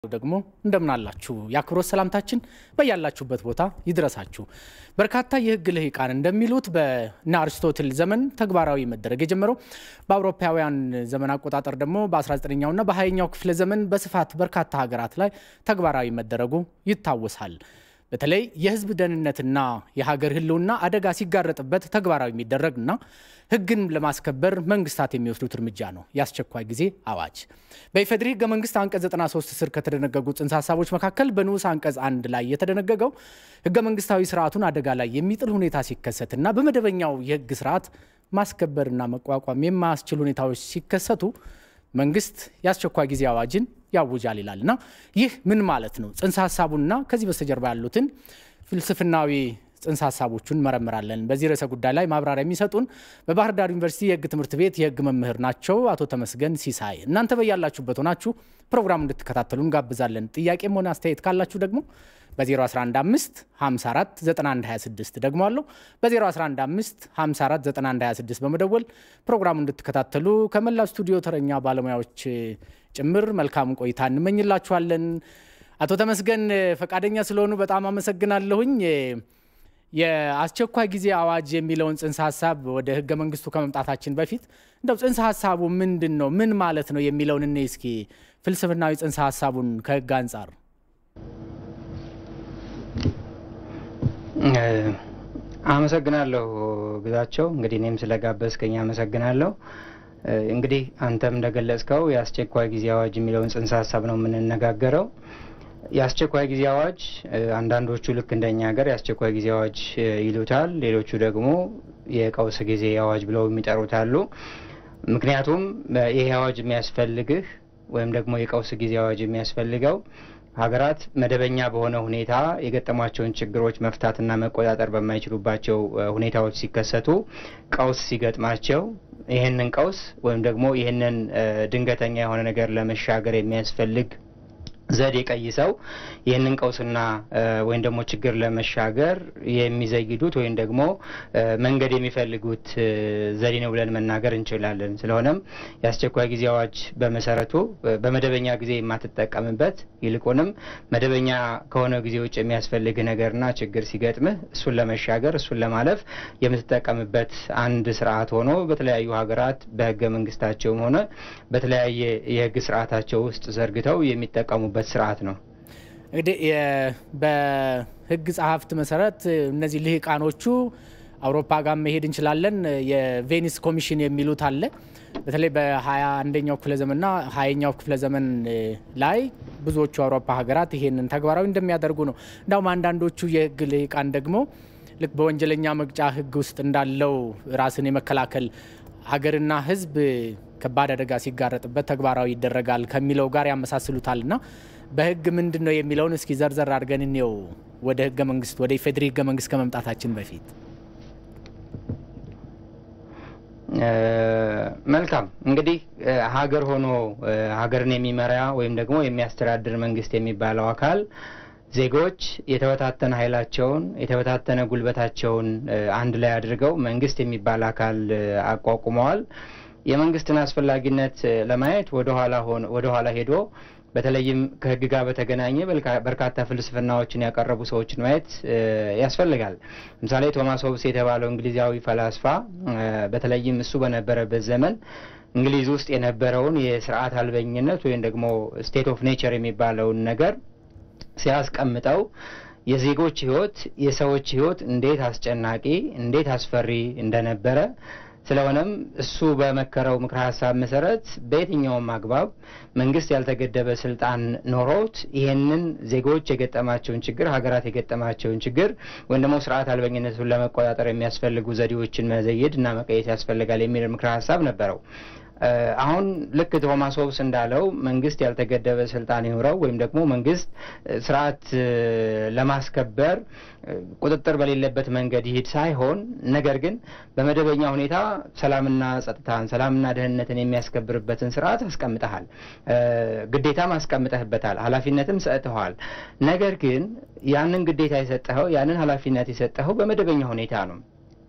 ደግሞ እንደምናላችሁ ያክብሮት ሰላምታችን በያላችሁበት ቦታ ይድረሳችሁ። በርካታ የህግ ልሂቃን እንደሚሉት በአርስቶትል ዘመን ተግባራዊ መደረግ የጀመረው በአውሮፓውያን ዘመን አቆጣጠር ደግሞ በ19ኛው እና በ20ኛው ክፍለ ዘመን በስፋት በርካታ ሀገራት ላይ ተግባራዊ መደረጉ ይታወሳል። በተለይ የህዝብ ደህንነትና የሀገር ህልውና አደጋ ሲጋረጥበት ተግባራዊ የሚደረግና ህግን ለማስከበር መንግስታት የሚወስዱት እርምጃ ነው የአስቸኳይ ጊዜ አዋጅ። በኢፌዴሪ ህገ መንግስት አንቀጽ 93 ስር ከተደነገጉ ጽንሰ ሐሳቦች መካከል በንዑስ አንቀጽ 1 ላይ የተደነገገው ህገ መንግስታዊ ስርዓቱን አደጋ ላይ የሚጥል ሁኔታ ሲከሰትና በመደበኛው የህግ ስርዓት ማስከበርና መቋቋም የማያስችል ሁኔታዎች ሲከሰቱ መንግስት የአስቸኳይ ጊዜ አዋጅን ያውጃል ይላልና ይህ ምን ማለት ነው? ጽንሰ ሐሳቡና ከዚህ በስተጀርባ ያሉትን ፍልስፍናዊ ጽንሰ ሐሳቦቹን መረምራለን። በዚህ ርዕሰ ጉዳይ ላይ ማብራሪያ የሚሰጡን በባህር ዳር ዩኒቨርሲቲ የህግ ትምህርት ቤት የህግ መምህር ናቸው አቶ ተመስገን ሲሳይ። እናንተ በያላችሁበት ሆናችሁ ፕሮግራሙን እንድትከታተሉን ጋብዛለን። ጥያቄም ሆነ አስተያየት ካላችሁ ደግሞ በ0115 54 9126 ደግሞ አለው በ0115 54 9126 በመደወል ፕሮግራሙን እንድትከታተሉ ከመላው ስቱዲዮ ተረኛ ባለሙያዎች ጭምር መልካም ቆይታ እንመኝላችኋለን። አቶ ተመስገን ፈቃደኛ ስለሆኑ በጣም አመሰግናለሁኝ። የአስቸኳይ ጊዜ አዋጅ የሚለውን ጽንሰ ሐሳብ ወደ ህገ መንግስቱ ከመምጣታችን በፊት እንደው ጽንሰ ሐሳቡ ምንድነው ምን ማለት ነው የሚለውን እኔ እስኪ ፍልስፍናዊ ጽንሰ ሐሳቡን ከህግ አንፃር አመሰግናለሁ ግዛቸው። እንግዲህ እኔም ስለጋበዝከኝ አመሰግናለሁ። እንግዲህ አንተም እንደገለጽከው የአስቸኳይ ጊዜ አዋጅ የሚለውን ጽንሰ ሐሳብ ነው የምንነጋገረው። የአስቸኳይ ጊዜ አዋጅ አንዳንዶቹ ልክ እንደኛ ሀገር የአስቸኳይ ጊዜ አዋጅ ይሉታል፣ ሌሎቹ ደግሞ የቀውስ ጊዜ አዋጅ ብለው የሚጠሩት አሉ። ምክንያቱም ይሄ አዋጅ የሚያስፈልግህ ወይም ደግሞ የቀውስ ጊዜ አዋጅ የሚያስፈልገው ሀገራት መደበኛ በሆነ ሁኔታ የገጠሟቸውን ችግሮች መፍታትና መቆጣጠር በማይችሉባቸው ሁኔታዎች ሲከሰቱ ቀውስ ሲገጥማቸው ይሄንን ቀውስ ወይም ደግሞ ይሄንን ድንገተኛ የሆነ ነገር ለመሻገር የሚያስፈልግ ዘዴ ቀይሰው ይሄንን ቀውስና ወይም ደግሞ ችግር ለመሻገር የሚዘይዱት ወይም ደግሞ መንገድ የሚፈልጉት ዘዴ ነው ብለን መናገር እንችላለን። ስለሆነም የአስቸኳይ ጊዜ አዋጅ በመሰረቱ በመደበኛ ጊዜ የማትጠቀምበት ይልቁንም መደበኛ ከሆነ ጊዜ ውጭ የሚያስፈልግ ነገርና ችግር ሲገጥምህ እሱን ለመሻገር እሱን ለማለፍ የምትጠቀምበት አንድ ስርዓት ሆኖ በተለያዩ ሀገራት በህገ መንግስታቸውም ሆነ በተለያየ የህግ ስርዓታቸው ውስጥ ዘርግተው የሚጠቀሙበት ስርዓት ነው። እንግዲህ በህግ ጸሐፍት መሰረት እነዚህ ልሂቃኖቹ አውሮፓ ጋር መሄድ እንችላለን የቬኒስ ኮሚሽን የሚሉት አለ። በተለይ በ21ኛው ክፍለ ዘመንና 20ኛው ክፍለ ዘመን ላይ ብዙዎቹ አውሮፓ ሀገራት ይሄንን ተግባራዊ እንደሚያደርጉ ነው። እንዳውም አንዳንዶቹ የህግ ልሂቃን ደግሞ ልክ በወንጀለኛ መቅጫ ህግ ውስጥ እንዳለው ራስን የመከላከል ሀገርና ህዝብ ከባድ አደጋ ሲጋረጥበት ተግባራዊ ይደረጋል ከሚለው ጋር ያመሳስሉታልና በህግ ምንድነው የሚለውን እስኪ ዘርዘር አድርገን እንየው ወደ ህገ መንግስት ወደ ኢፌዴሪ ህገ መንግስት ከመምጣታችን በፊት። መልካም እንግዲህ ሀገር ሆኖ ሀገርን የሚመራ ወይም ደግሞ የሚያስተዳድር መንግስት የሚባለው አካል ዜጎች የተወታተነ ኃይላቸውን የተወታተነ ጉልበታቸውን አንድ ላይ አድርገው መንግስት የሚባል አካል አቋቁመዋል። የመንግስትን አስፈላጊነት ለማየት ወደ ኋላ ሄዶ በተለይም ከህግ ጋር በተገናኘ በርካታ ፍልስፍናዎችን ያቀረቡ ሰዎችን ማየት ያስፈልጋል። ለምሳሌ ቶማስ ሆብስ የተባለው እንግሊዛዊ ፈላስፋ በተለይም እሱ በነበረበት ዘመን እንግሊዝ ውስጥ የነበረውን የስርዓት አልበኝነት ወይም ደግሞ ስቴት ኦፍ ኔቸር የሚባለውን ነገር ሲያስቀምጠው የዜጎች ህይወት የሰዎች ህይወት እንዴት አስጨናቂ እንዴት አስፈሪ እንደነበረ ስለሆነም እሱ በመከረው ምክረ ሐሳብ መሰረት በየትኛውም አግባብ መንግስት ያልተገደበ ስልጣን ኖሮት ይሄንን ዜጎች የገጠማቸውን ችግር ሀገራት የገጠማቸውን ችግር ወይም ደግሞ ስርዓት አልበኝነቱን ለመቆጣጠር የሚያስፈልጉ ዘዴዎችን መዘየድና መቀየስ ያስፈልጋል የሚል ምክረ ሐሳብ ነበረው። አሁን ልክ ቶማስ ሆብስ እንዳለው መንግስት ያልተገደበ ስልጣን ይኖረው ወይም ደግሞ መንግስት ስርዓት ለማስከበር ቁጥጥር በሌለበት መንገድ ይሄድ ሳይሆን ነገር ግን በመደበኛ ሁኔታ ሰላምና ጸጥታን ሰላምና ደህንነትን የሚያስከብርበትን ስርዓት አስቀምጠሃል፣ ግዴታም አስቀምጠህበታል፣ ኃላፊነትም ሰጥተዋል። ነገር ግን ያንን ግዴታ የሰጠኸው ያንን ኃላፊነት የሰጠኸው በመደበኛ ሁኔታ ነው።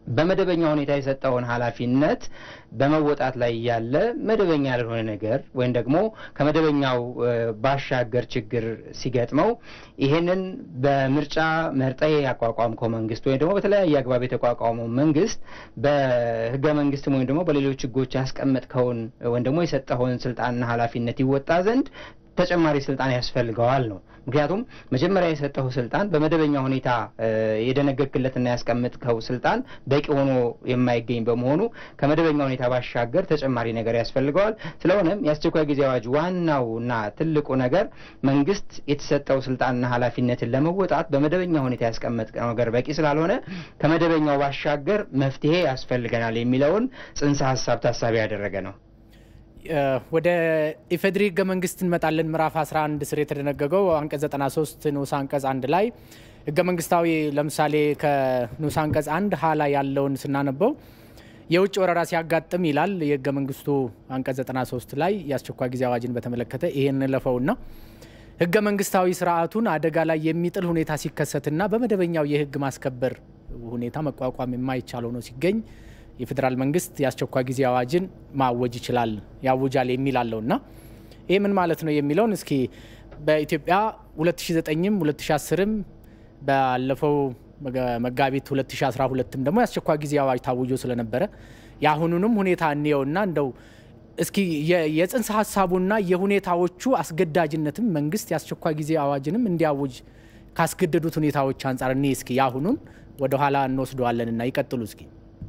በመደበኛ ሁኔታ የሰጠውን ኃላፊነት በመወጣት ላይ ያለ መደበኛ ያልሆነ ነገር ወይም ደግሞ ከመደበኛው ባሻገር ችግር ሲገጥመው ይሄንን በምርጫ መርጠ ያቋቋምከው መንግስት ወይም ደግሞ በተለያየ አግባብ የተቋቋመው መንግስት በህገ መንግስት ወይም ደግሞ በሌሎች ህጎች ያስቀመጥከውን ወይም ደግሞ የሰጠውን ስልጣንና ኃላፊነት ይወጣ ዘንድ ተጨማሪ ስልጣን ያስፈልገዋል ነው። ምክንያቱም መጀመሪያ የሰጠው ስልጣን በመደበኛ ሁኔታ የደነገግክለትና ያስቀመጥከው ስልጣን በቂ ሆኖ የማይገኝ በመሆኑ ከመደበኛ ሁኔታ ባሻገር ተጨማሪ ነገር ያስፈልገዋል። ስለሆነም የአስቸኳይ ጊዜ አዋጅ ዋናውና ትልቁ ነገር መንግስት የተሰጠው ስልጣንና ኃላፊነትን ለመወጣት በመደበኛ ሁኔታ ያስቀመጥከው ነገር በቂ ስላልሆነ ከመደበኛው ባሻገር መፍትሄ ያስፈልገናል የሚለውን ጽንሰ ሐሳብ ታሳቢ ያደረገ ነው። ወደ ኢፌድሪ ህገ መንግስት እንመጣለን። ምዕራፍ 11 ስር የተደነገገው አንቀጽ 93 ንዑስ አንቀጽ 1 ላይ ህገ መንግስታዊ ለምሳሌ ከንዑስ አንቀጽ 1 ሀ ላይ ያለውን ስናነበው የውጭ ወረራ ሲያጋጥም ይላል የህገ መንግስቱ አንቀጽ 93 ላይ የአስቸኳይ ጊዜ አዋጅን በተመለከተ ይሄን ለፈውና ህገ መንግስታዊ ስርዓቱን አደጋ ላይ የሚጥል ሁኔታ ሲከሰትና በመደበኛው የህግ ማስከበር ሁኔታ መቋቋም የማይቻል ሆኖ ሲገኝ የፌደራል መንግስት የአስቸኳይ ጊዜ አዋጅን ማወጅ ይችላል ያውጃል የሚል አለውና ይሄ ምን ማለት ነው የሚለውን እስኪ በኢትዮጵያ 2009ም 2010ም ባለፈው መጋቢት 2012ም ደግሞ የአስቸኳይ ጊዜ አዋጅ ታውጆ ስለነበረ ያሁኑንም ሁኔታ እንየውና እንደው እስኪ የጽንሰ ሐሳቡና የሁኔታዎቹ አስገዳጅነትም መንግስት የአስቸኳይ ጊዜ አዋጅንም እንዲያውጅ ካስገደዱት ሁኔታዎች አንፃር እኔ እስኪ ያሁኑን ወደ ኋላ እንወስደዋለንና ይቀጥሉ እስኪ።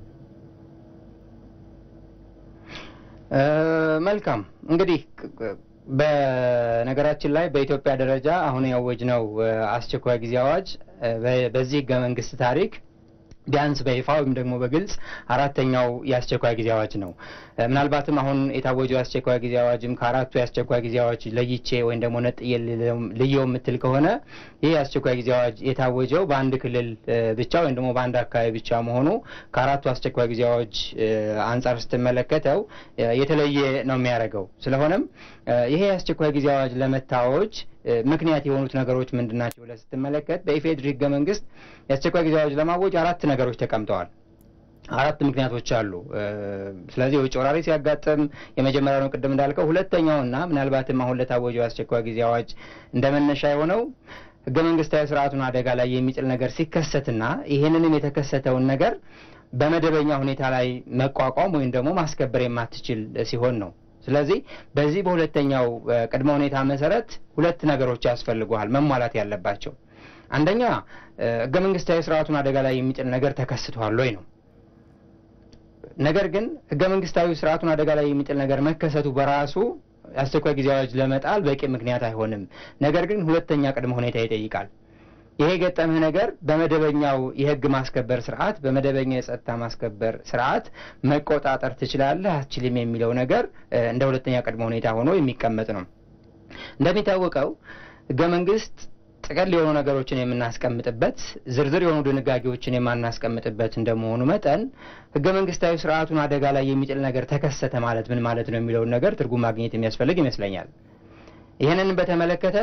መልካም እንግዲህ በነገራችን ላይ በኢትዮጵያ ደረጃ አሁን ያወጅነው አስቸኳይ ጊዜ አዋጅ በዚህ ህገ መንግስት ታሪክ ቢያንስ በይፋ ወይም ደግሞ በግልጽ አራተኛው የአስቸኳይ ጊዜ አዋጅ ነው። ምናልባትም አሁን የታወጀው አስቸኳይ ጊዜ አዋጅም ከአራቱ የአስቸኳይ ጊዜ አዋጅ ለይቼ ወይም ደግሞ ነጥዬ ልየው የምትል ከሆነ ይህ የአስቸኳይ ጊዜ አዋጅ የታወጀው በአንድ ክልል ብቻ ወይም ደግሞ በአንድ አካባቢ ብቻ መሆኑ ከአራቱ አስቸኳይ ጊዜ አዋጅ አንጻር ስትመለከተው የተለየ ነው የሚያደርገው። ስለሆነም ይሄ የአስቸኳይ ጊዜ አዋጅ ለመታወጅ ምክንያት የሆኑት ነገሮች ምንድናቸው ብለህ ስትመለከት በኢፌድሪ ህገ መንግስት የአስቸኳይ ጊዜ አዋጅ ለማወጅ አራት ነገሮች ተቀምጠዋል። አራት ምክንያቶች አሉ። ስለዚህ የውጭ ወራሪ ሲያጋጥም የመጀመሪያው ነው ቅድም እንዳልከው። ሁለተኛውና ምናልባትም አሁን ለታወጀው አስቸኳይ ጊዜ አዋጅ እንደመነሻ የሆነው ህገ መንግስታዊ ስርዓቱን አደጋ ላይ የሚጥል ነገር ሲከሰትና ይሄንንም የተከሰተውን ነገር በመደበኛ ሁኔታ ላይ መቋቋም ወይም ደግሞ ማስከበር የማትችል ሲሆን ነው። ስለዚህ በዚህ በሁለተኛው ቅድመ ሁኔታ መሰረት ሁለት ነገሮች ያስፈልጉሃል መሟላት ያለባቸው። አንደኛ ህገ መንግስታዊ ስርዓቱን አደጋ ላይ የሚጥል ነገር ተከስቷል ወይ ነው። ነገር ግን ህገ መንግስታዊ ስርዓቱን አደጋ ላይ የሚጥል ነገር መከሰቱ በራሱ አስቸኳይ ጊዜ አዋጅ ለመጣል በቂ ምክንያት አይሆንም። ነገር ግን ሁለተኛ ቅድመ ሁኔታ ይጠይቃል። ይሄ ገጠመህ ነገር በመደበኛው የህግ ማስከበር ስርዓት በመደበኛ የጸጥታ ማስከበር ስርዓት መቆጣጠር ትችላለህ አትችልም የሚለው ነገር እንደ ሁለተኛ ቅድመ ሁኔታ ሆኖ የሚቀመጥ ነው። እንደሚታወቀው ህገ መንግስት ጥቅል የሆኑ ነገሮችን የምናስቀምጥበት ዝርዝር የሆኑ ድንጋጌዎችን የማናስቀምጥበት እንደመሆኑ መጠን ህገ መንግስታዊ ስርዓቱን አደጋ ላይ የሚጥል ነገር ተከሰተ ማለት ምን ማለት ነው የሚለው ነገር ትርጉም ማግኘት የሚያስፈልግ ይመስለኛል። ይሄንን በተመለከተ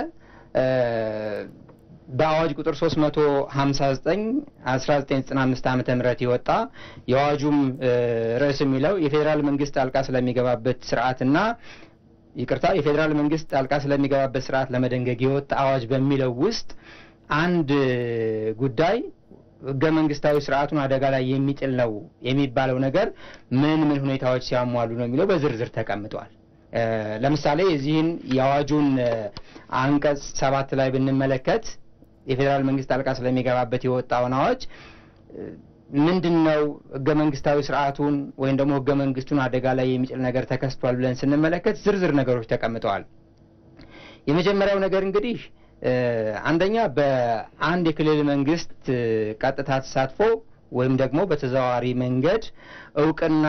በአዋጅ ቁጥር 359 1995 ዓመተ ምህረት ይወጣ የአዋጁም ርዕስ የሚለው የፌደራል መንግስት ጣልቃ ስለሚገባበት ስርዓትና የፌደራል መንግስት ጣልቃ ስለሚገባበት ስርዓት ለመደንገግ የወጣ አዋጅ በሚለው ውስጥ አንድ ጉዳይ ህገ መንግስታዊ ስርዓቱን አደጋ ላይ የሚጥል ነው የሚባለው ነገር ምን ምን ሁኔታዎች ሲያሟሉ ነው የሚለው በዝርዝር ተቀምጧል። ለምሳሌ እዚህን የአዋጁን አንቀጽ 7 ላይ ብንመለከት የፌደራል መንግስት ጣልቃ ስለሚገባበት የወጣውን አዋጅ ምንድነው ህገ መንግስታዊ ስርዓቱን ወይም ደግሞ ህገ መንግስቱን አደጋ ላይ የሚጥል ነገር ተከስቷል ብለን ስንመለከት ዝርዝር ነገሮች ተቀምጠዋል። የመጀመሪያው ነገር እንግዲህ አንደኛ በአንድ የክልል መንግስት ቀጥታ ተሳትፎ ወይም ደግሞ በተዘዋዋሪ መንገድ እውቅና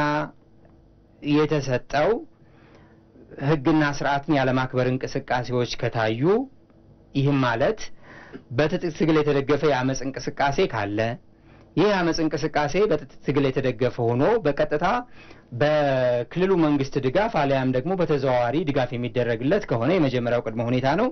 የተሰጠው ህግና ስርዓትን ያለማክበር እንቅስቃሴዎች ከታዩ ይህም ማለት በትጥቅ ትግል የተደገፈ የአመጽ እንቅስቃሴ ካለ ይህ አመጽ እንቅስቃሴ በትጥቅ ትግል የተደገፈ ሆኖ በቀጥታ በክልሉ መንግስት ድጋፍ አለያም ደግሞ በተዘዋዋሪ ድጋፍ የሚደረግለት ከሆነ የመጀመሪያው ቅድመ ሁኔታ ነው።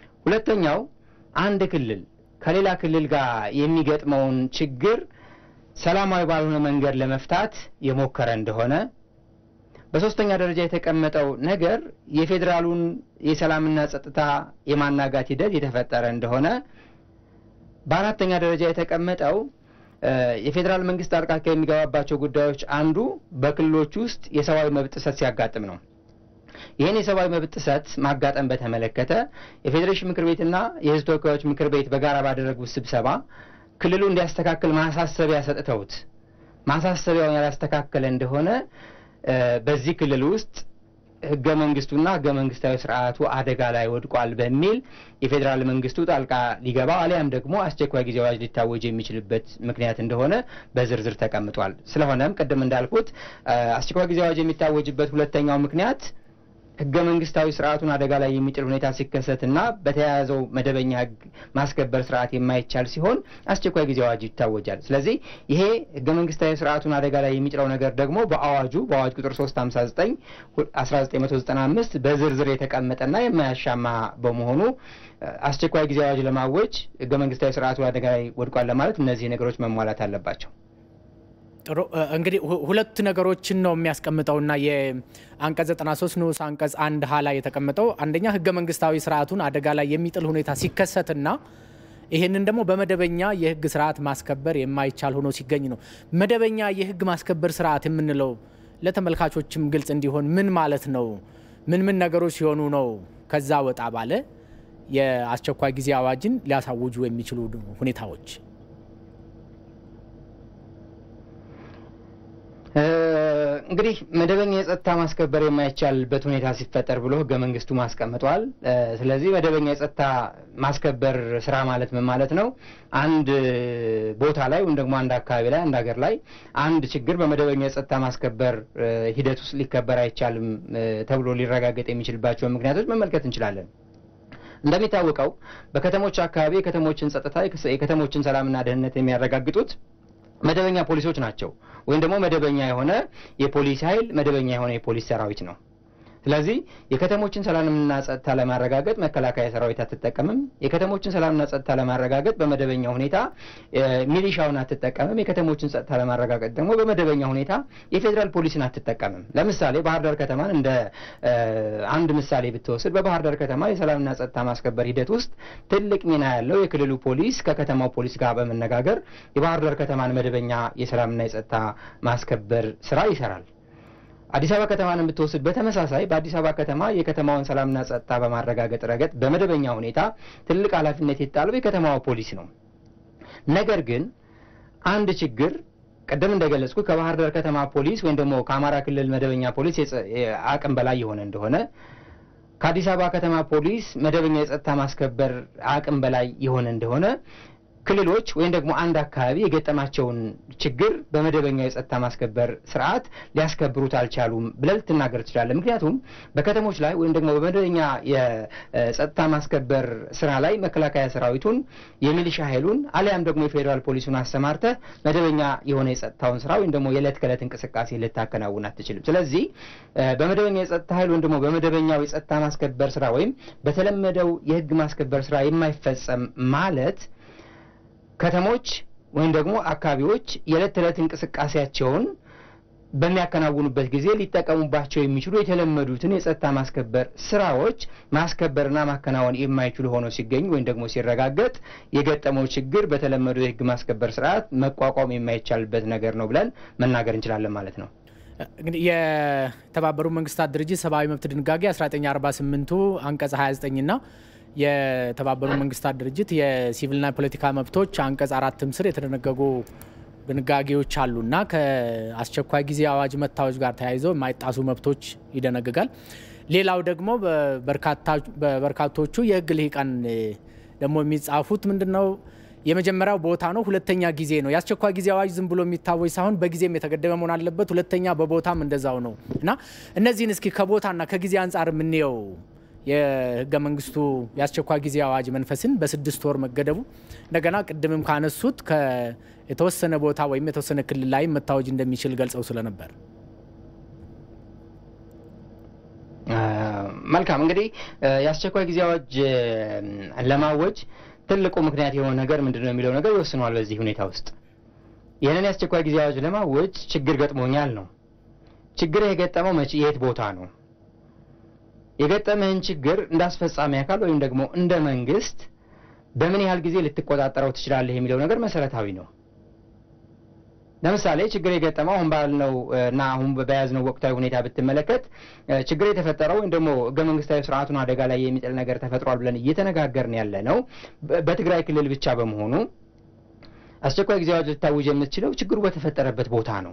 ሁለተኛው አንድ ክልል ከሌላ ክልል ጋር የሚገጥመውን ችግር ሰላማዊ ባልሆነ መንገድ ለመፍታት የሞከረ እንደሆነ በሶስተኛ ደረጃ የተቀመጠው ነገር የፌደራሉን የሰላምና ጸጥታ የማናጋት ሂደት የተፈጠረ እንደሆነ በአራተኛ ደረጃ የተቀመጠው የፌደራል መንግስት ጣልቃ ከሚገባባቸው ጉዳዮች አንዱ በክልሎች ውስጥ የሰብአዊ መብት ጥሰት ሲያጋጥም ነው። ይሄን የሰብአዊ መብት ጥሰት ማጋጠም በተመለከተ የፌዴሬሽን ምክር ቤትና የህዝብ ተወካዮች ምክር ቤት በጋራ ባደረጉት ስብሰባ ክልሉ እንዲያስተካክል ማሳሰቢያ ሰጥተውት ማሳሰቢያውን ያላስተካከለ እንደሆነ በዚህ ክልል ውስጥ ህገ መንግስቱና ህገ መንግስታዊ ስርዓቱ አደጋ ላይ ወድቋል በሚል የፌደራል መንግስቱ ጣልቃ ሊገባ አሊያም ደግሞ አስቸኳይ ጊዜ አዋጅ ሊታወጅ የሚችልበት ምክንያት እንደሆነ በዝርዝር ተቀምጧል። ስለሆነም ቅድም እንዳልኩት አስቸኳይ ጊዜ አዋጅ የሚታወጅበት ሁለተኛው ምክንያት ህገ መንግስታዊ ስርዓቱን አደጋ ላይ የሚጥል ሁኔታ ሲከሰትና በተያያዘው መደበኛ ህግ ማስከበር ስርዓት የማይቻል ሲሆን አስቸኳይ ጊዜ አዋጅ ይታወጃል። ስለዚህ ይሄ ህገ መንግስታዊ ስርዓቱን አደጋ ላይ የሚጥለው ነገር ደግሞ በአዋጅ ቁጥር 359 1995 በዝርዝር የተቀመጠና የማያሻማ በመሆኑ አስቸኳይ ጊዜ አዋጅ ለማወጅ ህገ መንግስታዊ ስርዓቱ አደጋ ላይ ወድቋል ለማለት እነዚህ ነገሮች መሟላት አለባቸው። እንግዲህ ሁለት ነገሮችን ነው የሚያስቀምጠውና የአንቀጽ 93 ንዑስ አንቀጽ 1 ሀ ላይ የተቀመጠው አንደኛ ህገ መንግስታዊ ስርዓቱን አደጋ ላይ የሚጥል ሁኔታ ሲከሰትና ይሄንን ደግሞ በመደበኛ የህግ ስርዓት ማስከበር የማይቻል ሆኖ ሲገኝ ነው። መደበኛ የህግ ማስከበር ስርዓት የምንለው ለተመልካቾችም ግልጽ እንዲሆን ምን ማለት ነው? ምን ነገሮች ሲሆኑ ነው ከዛ ወጣ ባለ የአስቸኳይ ጊዜ አዋጅን ሊያሳውጁ የሚችሉ ሁኔታዎች? እንግዲህ መደበኛ የጸጥታ ማስከበር የማይቻልበት ሁኔታ ሲፈጠር ብሎ ህገ መንግስቱ ማስቀምጧል። ስለዚህ መደበኛ የጸጥታ ማስከበር ስራ ማለት ምን ማለት ነው? አንድ ቦታ ላይ ወይም ደግሞ አንድ አካባቢ ላይ አንድ ሀገር ላይ አንድ ችግር በመደበኛ የጸጥታ ማስከበር ሂደት ውስጥ ሊከበር አይቻልም ተብሎ ሊረጋገጥ የሚችልባቸው ምክንያቶች መመልከት እንችላለን። እንደሚታወቀው በከተሞች አካባቢ የከተሞችን ጸጥታ የከተሞችን ሰላምና ደህንነት የሚያረጋግጡት መደበኛ ፖሊሶች ናቸው ወይም ደግሞ መደበኛ የሆነ የፖሊስ ኃይል መደበኛ የሆነ የፖሊስ ሰራዊት ነው። ስለዚህ የከተሞችን ሰላምና ጸጥታ ለማረጋገጥ መከላከያ ሰራዊት አትጠቀምም። የከተሞችን ሰላምና ጸጥታ ለማረጋገጥ በመደበኛ ሁኔታ ሚሊሻውን አትጠቀምም። የከተሞችን ጸጥታ ለማረጋገጥ ደግሞ በመደበኛ ሁኔታ የፌደራል ፖሊስን አትጠቀምም። ለምሳሌ ባህር ዳር ከተማን እንደ አንድ ምሳሌ ብትወስድ በባህር ዳር ከተማ የሰላምና ጸጥታ ማስከበር ሂደት ውስጥ ትልቅ ሚና ያለው የክልሉ ፖሊስ ከከተማው ፖሊስ ጋር በመነጋገር የባህር ዳር ከተማን መደበኛ የሰላምና የጸጥታ ማስከበር ስራ ይሰራል። አዲስ አበባ ከተማን ብትወስድ በተመሳሳይ በአዲስ አበባ ከተማ የከተማውን ሰላምና ጸጥታ በማረጋገጥ ረገድ በመደበኛ ሁኔታ ትልቅ ኃላፊነት የተጣለው የከተማው ፖሊስ ነው። ነገር ግን አንድ ችግር ቀደም እንደገለጽኩ ከባህር ዳር ከተማ ፖሊስ ወይም ደግሞ ከአማራ ክልል መደበኛ ፖሊስ አቅም በላይ የሆነ እንደሆነ ከአዲስ አበባ ከተማ ፖሊስ መደበኛ የጸጥታ ማስከበር አቅም በላይ የሆነ እንደሆነ ክልሎች ወይም ደግሞ አንድ አካባቢ የገጠማቸውን ችግር በመደበኛ የጸጥታ ማስከበር ስርዓት ሊያስከብሩት አልቻሉም ብለህ ትናገር ትችላለህ። ምክንያቱም በከተሞች ላይ ወይም ደግሞ በመደበኛ የጸጥታ ማስከበር ስራ ላይ መከላከያ ሰራዊቱን የሚሊሻ ኃይሉን አሊያም ደግሞ የፌደራል ፖሊሱን አሰማርተህ መደበኛ የሆነ የጸጥታውን ስራ ወይም ደግሞ የዕለት ከዕለት እንቅስቃሴ ልታከናውን አትችልም። ስለዚህ በመደበኛ የጸጥታ ኃይል ወይም ደግሞ በመደበኛው የጸጥታ ማስከበር ስራ ወይም በተለመደው የህግ ማስከበር ስራ የማይፈጸም ማለት ከተሞች ወይም ደግሞ አካባቢዎች የዕለት ተዕለት እንቅስቃሴያቸውን በሚያከናውኑበት ጊዜ ሊጠቀሙባቸው የሚችሉ የተለመዱትን የጸጥታ ማስከበር ስራዎች ማስከበርና ማከናወን የማይችሉ ሆነው ሲገኙ ወይም ደግሞ ሲረጋገጥ የገጠመው ችግር በተለመደው የህግ ማስከበር ስርዓት መቋቋም የማይቻልበት ነገር ነው ብለን መናገር እንችላለን ማለት ነው። እንግዲህ የተባበሩት መንግስታት ድርጅት ሰብአዊ መብት ድንጋጌ 1948 አንቀጽ 29 እና የተባበሩት መንግስታት ድርጅት የሲቪልና ፖለቲካ መብቶች አንቀጽ 4 ስር የተደነገጉ ድንጋጌዎች አሉና ከአስቸኳይ ጊዜ አዋጅ መታወጅ ጋር ተያይዘው የማይጣሱ መብቶች ይደነግጋል። ሌላው ደግሞ በበርካቶቹ የህግ ልሂቃን ደግሞ የሚጻፉት ምንድነው የመጀመሪያው ቦታ ነው፣ ሁለተኛ ጊዜ ነው። የአስቸኳይ ጊዜ አዋጅ ዝም ብሎ የሚታወጅ ሳይሆን በጊዜም የተገደበ መሆን አለበት፣ ሁለተኛ በቦታም እንደዛው ነው እና እነዚህን እስኪ ከቦታና ከጊዜ አንፃር ምንየው የህገ መንግስቱ የአስቸኳይ ጊዜ አዋጅ መንፈስን በ6 ወር መገደቡ እንደገና ቅድምም ካነሱት የተወሰነ ቦታ ወይም የተወሰነ ክልል ላይ መታወጅ እንደሚችል ገልጸው ስለነበር መልካም እንግዲህ የአስቸኳይ ጊዜ አዋጅ ለማወጅ ትልቁ ምክንያት የሆነ ነገር ምንድነው የሚለው ነገር ይወስነዋል። በዚህ ሁኔታ ውስጥ ይሄንን የአስቸኳይ ጊዜ አዋጅ ለማወጅ ችግር ገጥሞኛል ነው። ችግር የገጠመው መቼ የት ቦታ ነው? የገጠመህን ችግር እንዳስፈጻሚ አካል ወይም ደግሞ እንደ መንግስት በምን ያህል ጊዜ ልትቆጣጠረው ትችላለህ የሚለው ነገር መሰረታዊ ነው። ለምሳሌ ችግር የገጠመው አሁን ባልነው እና አሁን በያዝነው ወቅታዊ ሁኔታ ብትመለከት ችግር የተፈጠረው ወይም ደግሞ ህገ መንግስታዊ ስርዓቱን አደጋ ላይ የሚጥል ነገር ተፈጥሯል ብለን እየተነጋገርን ያለ ነው በትግራይ ክልል ብቻ በመሆኑ አስቸኳይ ጊዜ አዋጅ ልታውጅ የምትችለው ችግሩ በተፈጠረበት ቦታ ነው።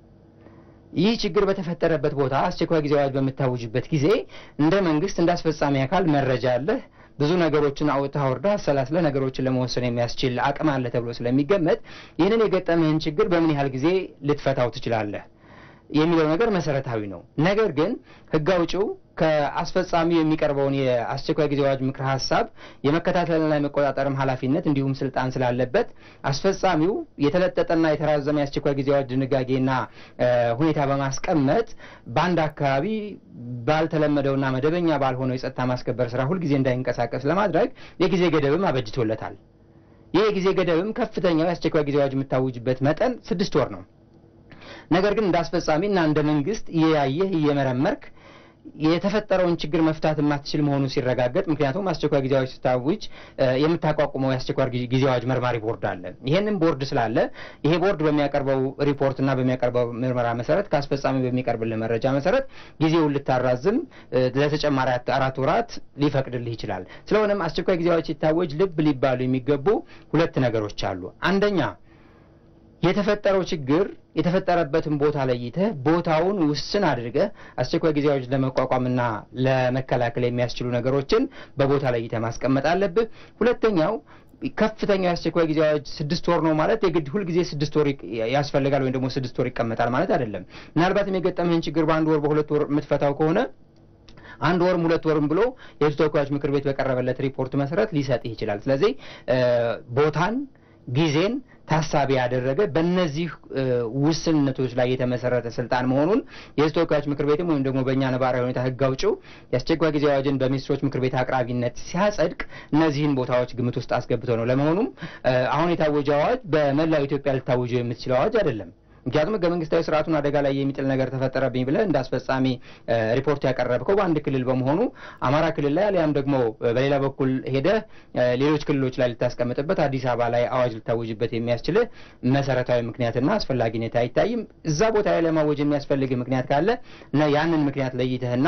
ይህ ችግር በተፈጠረበት ቦታ አስቸኳይ ጊዜ አዋጅ በመታወጅበት ጊዜ እንደ መንግስት እንዳስፈጻሚ አካል መረጃ አለ ብዙ ነገሮችን አውጥተህ አውርደህ አሰላስለህ ነገሮችን ለመወሰን የሚያስችል አቅም አለ ተብሎ ስለሚገመት ይህንን የገጠመህን ችግር በምን ያህል ጊዜ ልትፈታው ትችላለህ የሚለው ነገር መሰረታዊ ነው። ነገር ግን ህግ አውጪው ከአስፈጻሚው የሚቀርበውን የአስቸኳይ ጊዜ አዋጅ ምክር ሐሳብ የመከታተልና የመቆጣጠርም ኃላፊነት እንዲሁም ስልጣን ስላለበት አስፈጻሚው የተለጠጠና የተራዘመ የአስቸኳይ ጊዜ አዋጅ ድንጋጌና ሁኔታ በማስቀመጥ በአንድ አካባቢ ባልተለመደውና መደበኛ ባልሆነው የጸጥታ ማስከበር ስራ ሁሉ ጊዜ እንዳይንቀሳቀስ ለማድረግ የጊዜ ገደብም አበጅቶለታል። ይህ የጊዜ ገደብም ከፍተኛው የአስቸኳይ ጊዜ አዋጅ የምታውጅበት መጠን 6 ወር ነው። ነገር ግን እንዳስፈጻሚና እንደ መንግስት ያየህ እየመረመርክ የተፈጠረውን ችግር መፍታት የማትችል መሆኑ ሲረጋገጥ ምክንያቱም አስቸኳይ ጊዜ አዋጅ ስታውጅ የምታቋቁመው የአስቸኳይ ጊዜ አዋጅ መርማሪ ቦርድ አለ። ይሄንን ቦርድ ስላለ ይሄ ቦርድ በሚያቀርበው ሪፖርትና በሚያቀርበው ምርመራ መሰረት ከአስፈጻሚ በሚቀርብልህ መረጃ መሰረት ጊዜውን ልታራዝም ለተጨማሪ 4 ወራት ሊፈቅድልህ ይችላል። ስለሆነም አስቸኳይ ጊዜ አዋጅ ሲታወጅ ልብ ሊባሉ የሚገቡ 2 ነገሮች አሉ። አንደኛ የተፈጠረው ችግር የተፈጠረበትን ቦታ ለይተህ ቦታውን ውስን አድርገህ አስቸኳይ ጊዜ አዋጅ ለመቋቋምና ለመከላከል የሚያስችሉ ነገሮችን በቦታ ለይተህ ማስቀመጥ አለብህ። ሁለተኛው ከፍተኛው የአስቸኳይ ጊዜ አዋጅ 6 ወር ነው ማለት የግድ ሁሉ ጊዜ 6 ወር ያስፈልጋል ወይም ደግሞ 6 ወር ይቀመጣል ማለት አይደለም። ምናልባትም የገጠመህን ችግር በአንድ ወር በ2 ወር የምትፈታው ከሆነ 1 ወርም 2 ወርም ብሎ የተወካዮች ምክር ቤት በቀረበለት ሪፖርት መሰረት ሊሰጥህ ይችላል። ስለዚህ ቦታን ጊዜን ታሳቢ ያደረገ በእነዚህ ውስንነቶች ላይ የተመሰረተ ስልጣን መሆኑን የተወካዮች ምክር ቤትም ወይም ደግሞ በእኛ ነባራዊ ሁኔታ ህግ አውጪው የአስቸኳይ ጊዜ አዋጅን በሚኒስትሮች ምክር ቤት አቅራቢነት ሲያጸድቅ እነዚህን ቦታዎች ግምት ውስጥ አስገብቶ ነው። ለመሆኑም አሁን የታወጀው አዋጅ በመላው ኢትዮጵያ ልታወጀው የምትችለው አዋጅ አይደለም። ምክንያቱም ህገ መንግስታዊ ስርዓቱን አደጋ ላይ የሚጥል ነገር ተፈጠረብኝ ብለህ እንዳስፈጻሚ ሪፖርት ያቀረብከው በአንድ ክልል በመሆኑ አማራ ክልል ላይ አሊያም ደግሞ በሌላ በኩል ሄደህ ሌሎች ክልሎች ላይ ልታስቀምጥበት አዲስ አበባ ላይ አዋጅ ልታወጅበት የሚያስችልህ መሰረታዊ ምክንያትና አስፈላጊነት አይታይም። እዛ ቦታ ላይ ለማወጅ የሚያስፈልግ ምክንያት ካለ ያንን ምክንያት ለይተህና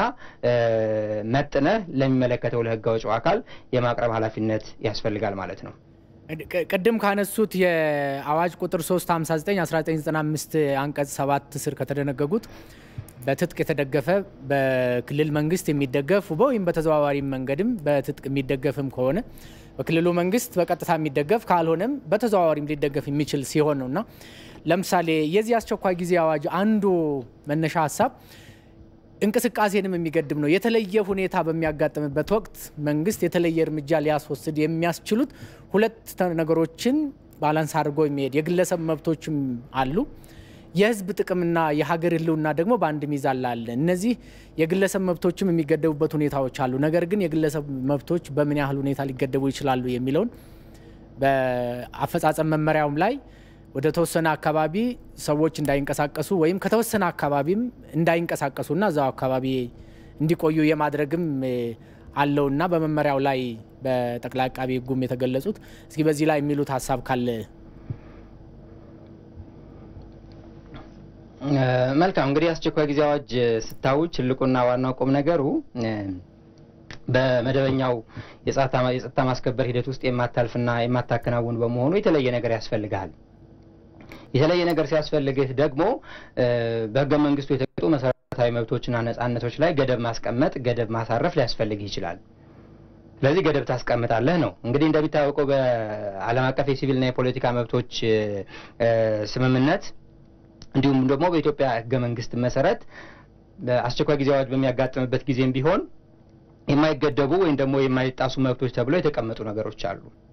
መጥነህ ለሚመለከተው ለህግ አውጪው አካል የማቅረብ ኃላፊነት ያስፈልጋል ማለት ነው። ቀደም ካነሱት የአዋጅ ቁጥር 359 1995 አንቀጽ 7 ስር ከተደነገጉት በትጥቅ የተደገፈ በክልል መንግስት የሚደገፍ ወይም በተዘዋዋሪ መንገድም በትጥቅ የሚደገፍም ከሆነ በክልሉ መንግስት በቀጥታ የሚደገፍ ካልሆነም በተዘዋዋሪም ሊደገፍ የሚችል ሲሆን ነውና ለምሳሌ የዚህ አስቸኳይ ጊዜ አዋጅ አንዱ መነሻ ሐሳብ እንቅስቃሴንም የሚገድም ነው። የተለየ ሁኔታ በሚያጋጥምበት ወቅት መንግስት የተለየ እርምጃ ሊያስወስድ የሚያስችሉት 2 ነገሮችን ባላንስ አድርጎ የሚሄድ የግለሰብ መብቶችም አሉ። የህዝብ ጥቅምና የሀገር ህልውና ደግሞ በአንድ ሚዛን ላይ አለ። እነዚህ የግለሰብ መብቶችም የሚገደቡበት ሁኔታዎች አሉ። ነገር ግን የግለሰብ መብቶች በምን ያህል ሁኔታ ሊገደቡ ይችላሉ የሚለውን በአፈጻጸም መመሪያውም ላይ ወደ ተወሰነ አካባቢ ሰዎች እንዳይንቀሳቀሱ ወይም ከተወሰነ አካባቢም እንዳይንቀሳቀሱና እዛው አካባቢ እንዲቆዩ የማድረግም አለውና በመመሪያው ላይ በጠቅላይ አቃቤ ህጉም የተገለጹት እስኪ በዚህ ላይ የሚሉት ሐሳብ ካለ መልካም። እንግዲህ አስቸኳይ ጊዜ አዋጅ ስታውጅ ትልቁና ዋናው ቁም ነገሩ በመደበኛው የጸጥታ ማስከበር ሂደት ውስጥ የማታልፍና የማታከናውን በመሆኑ የተለየ ነገር ያስፈልጋል። የተለየ ነገር ሲያስፈልግህ ደግሞ በህገ መንግስቱ የተቀመጡ መሰረታዊ መብቶችና ነጻነቶች ላይ ገደብ ማስቀመጥ ገደብ ማሳረፍ ሊያስፈልግ ይችላል። ስለዚህ ገደብ ታስቀምጣለህ ነው። እንግዲህ እንደሚታወቀው በዓለም አቀፍ የሲቪልና የፖለቲካ መብቶች ስምምነት እንዲሁም ደግሞ በኢትዮጵያ ህገ መንግስት መሰረት በአስቸኳይ ጊዜ አዋጅ በሚያጋጥምበት ጊዜም ቢሆን የማይገደቡ ወይም ደግሞ የማይጣሱ መብቶች ተብለው የተቀመጡ ነገሮች አሉ።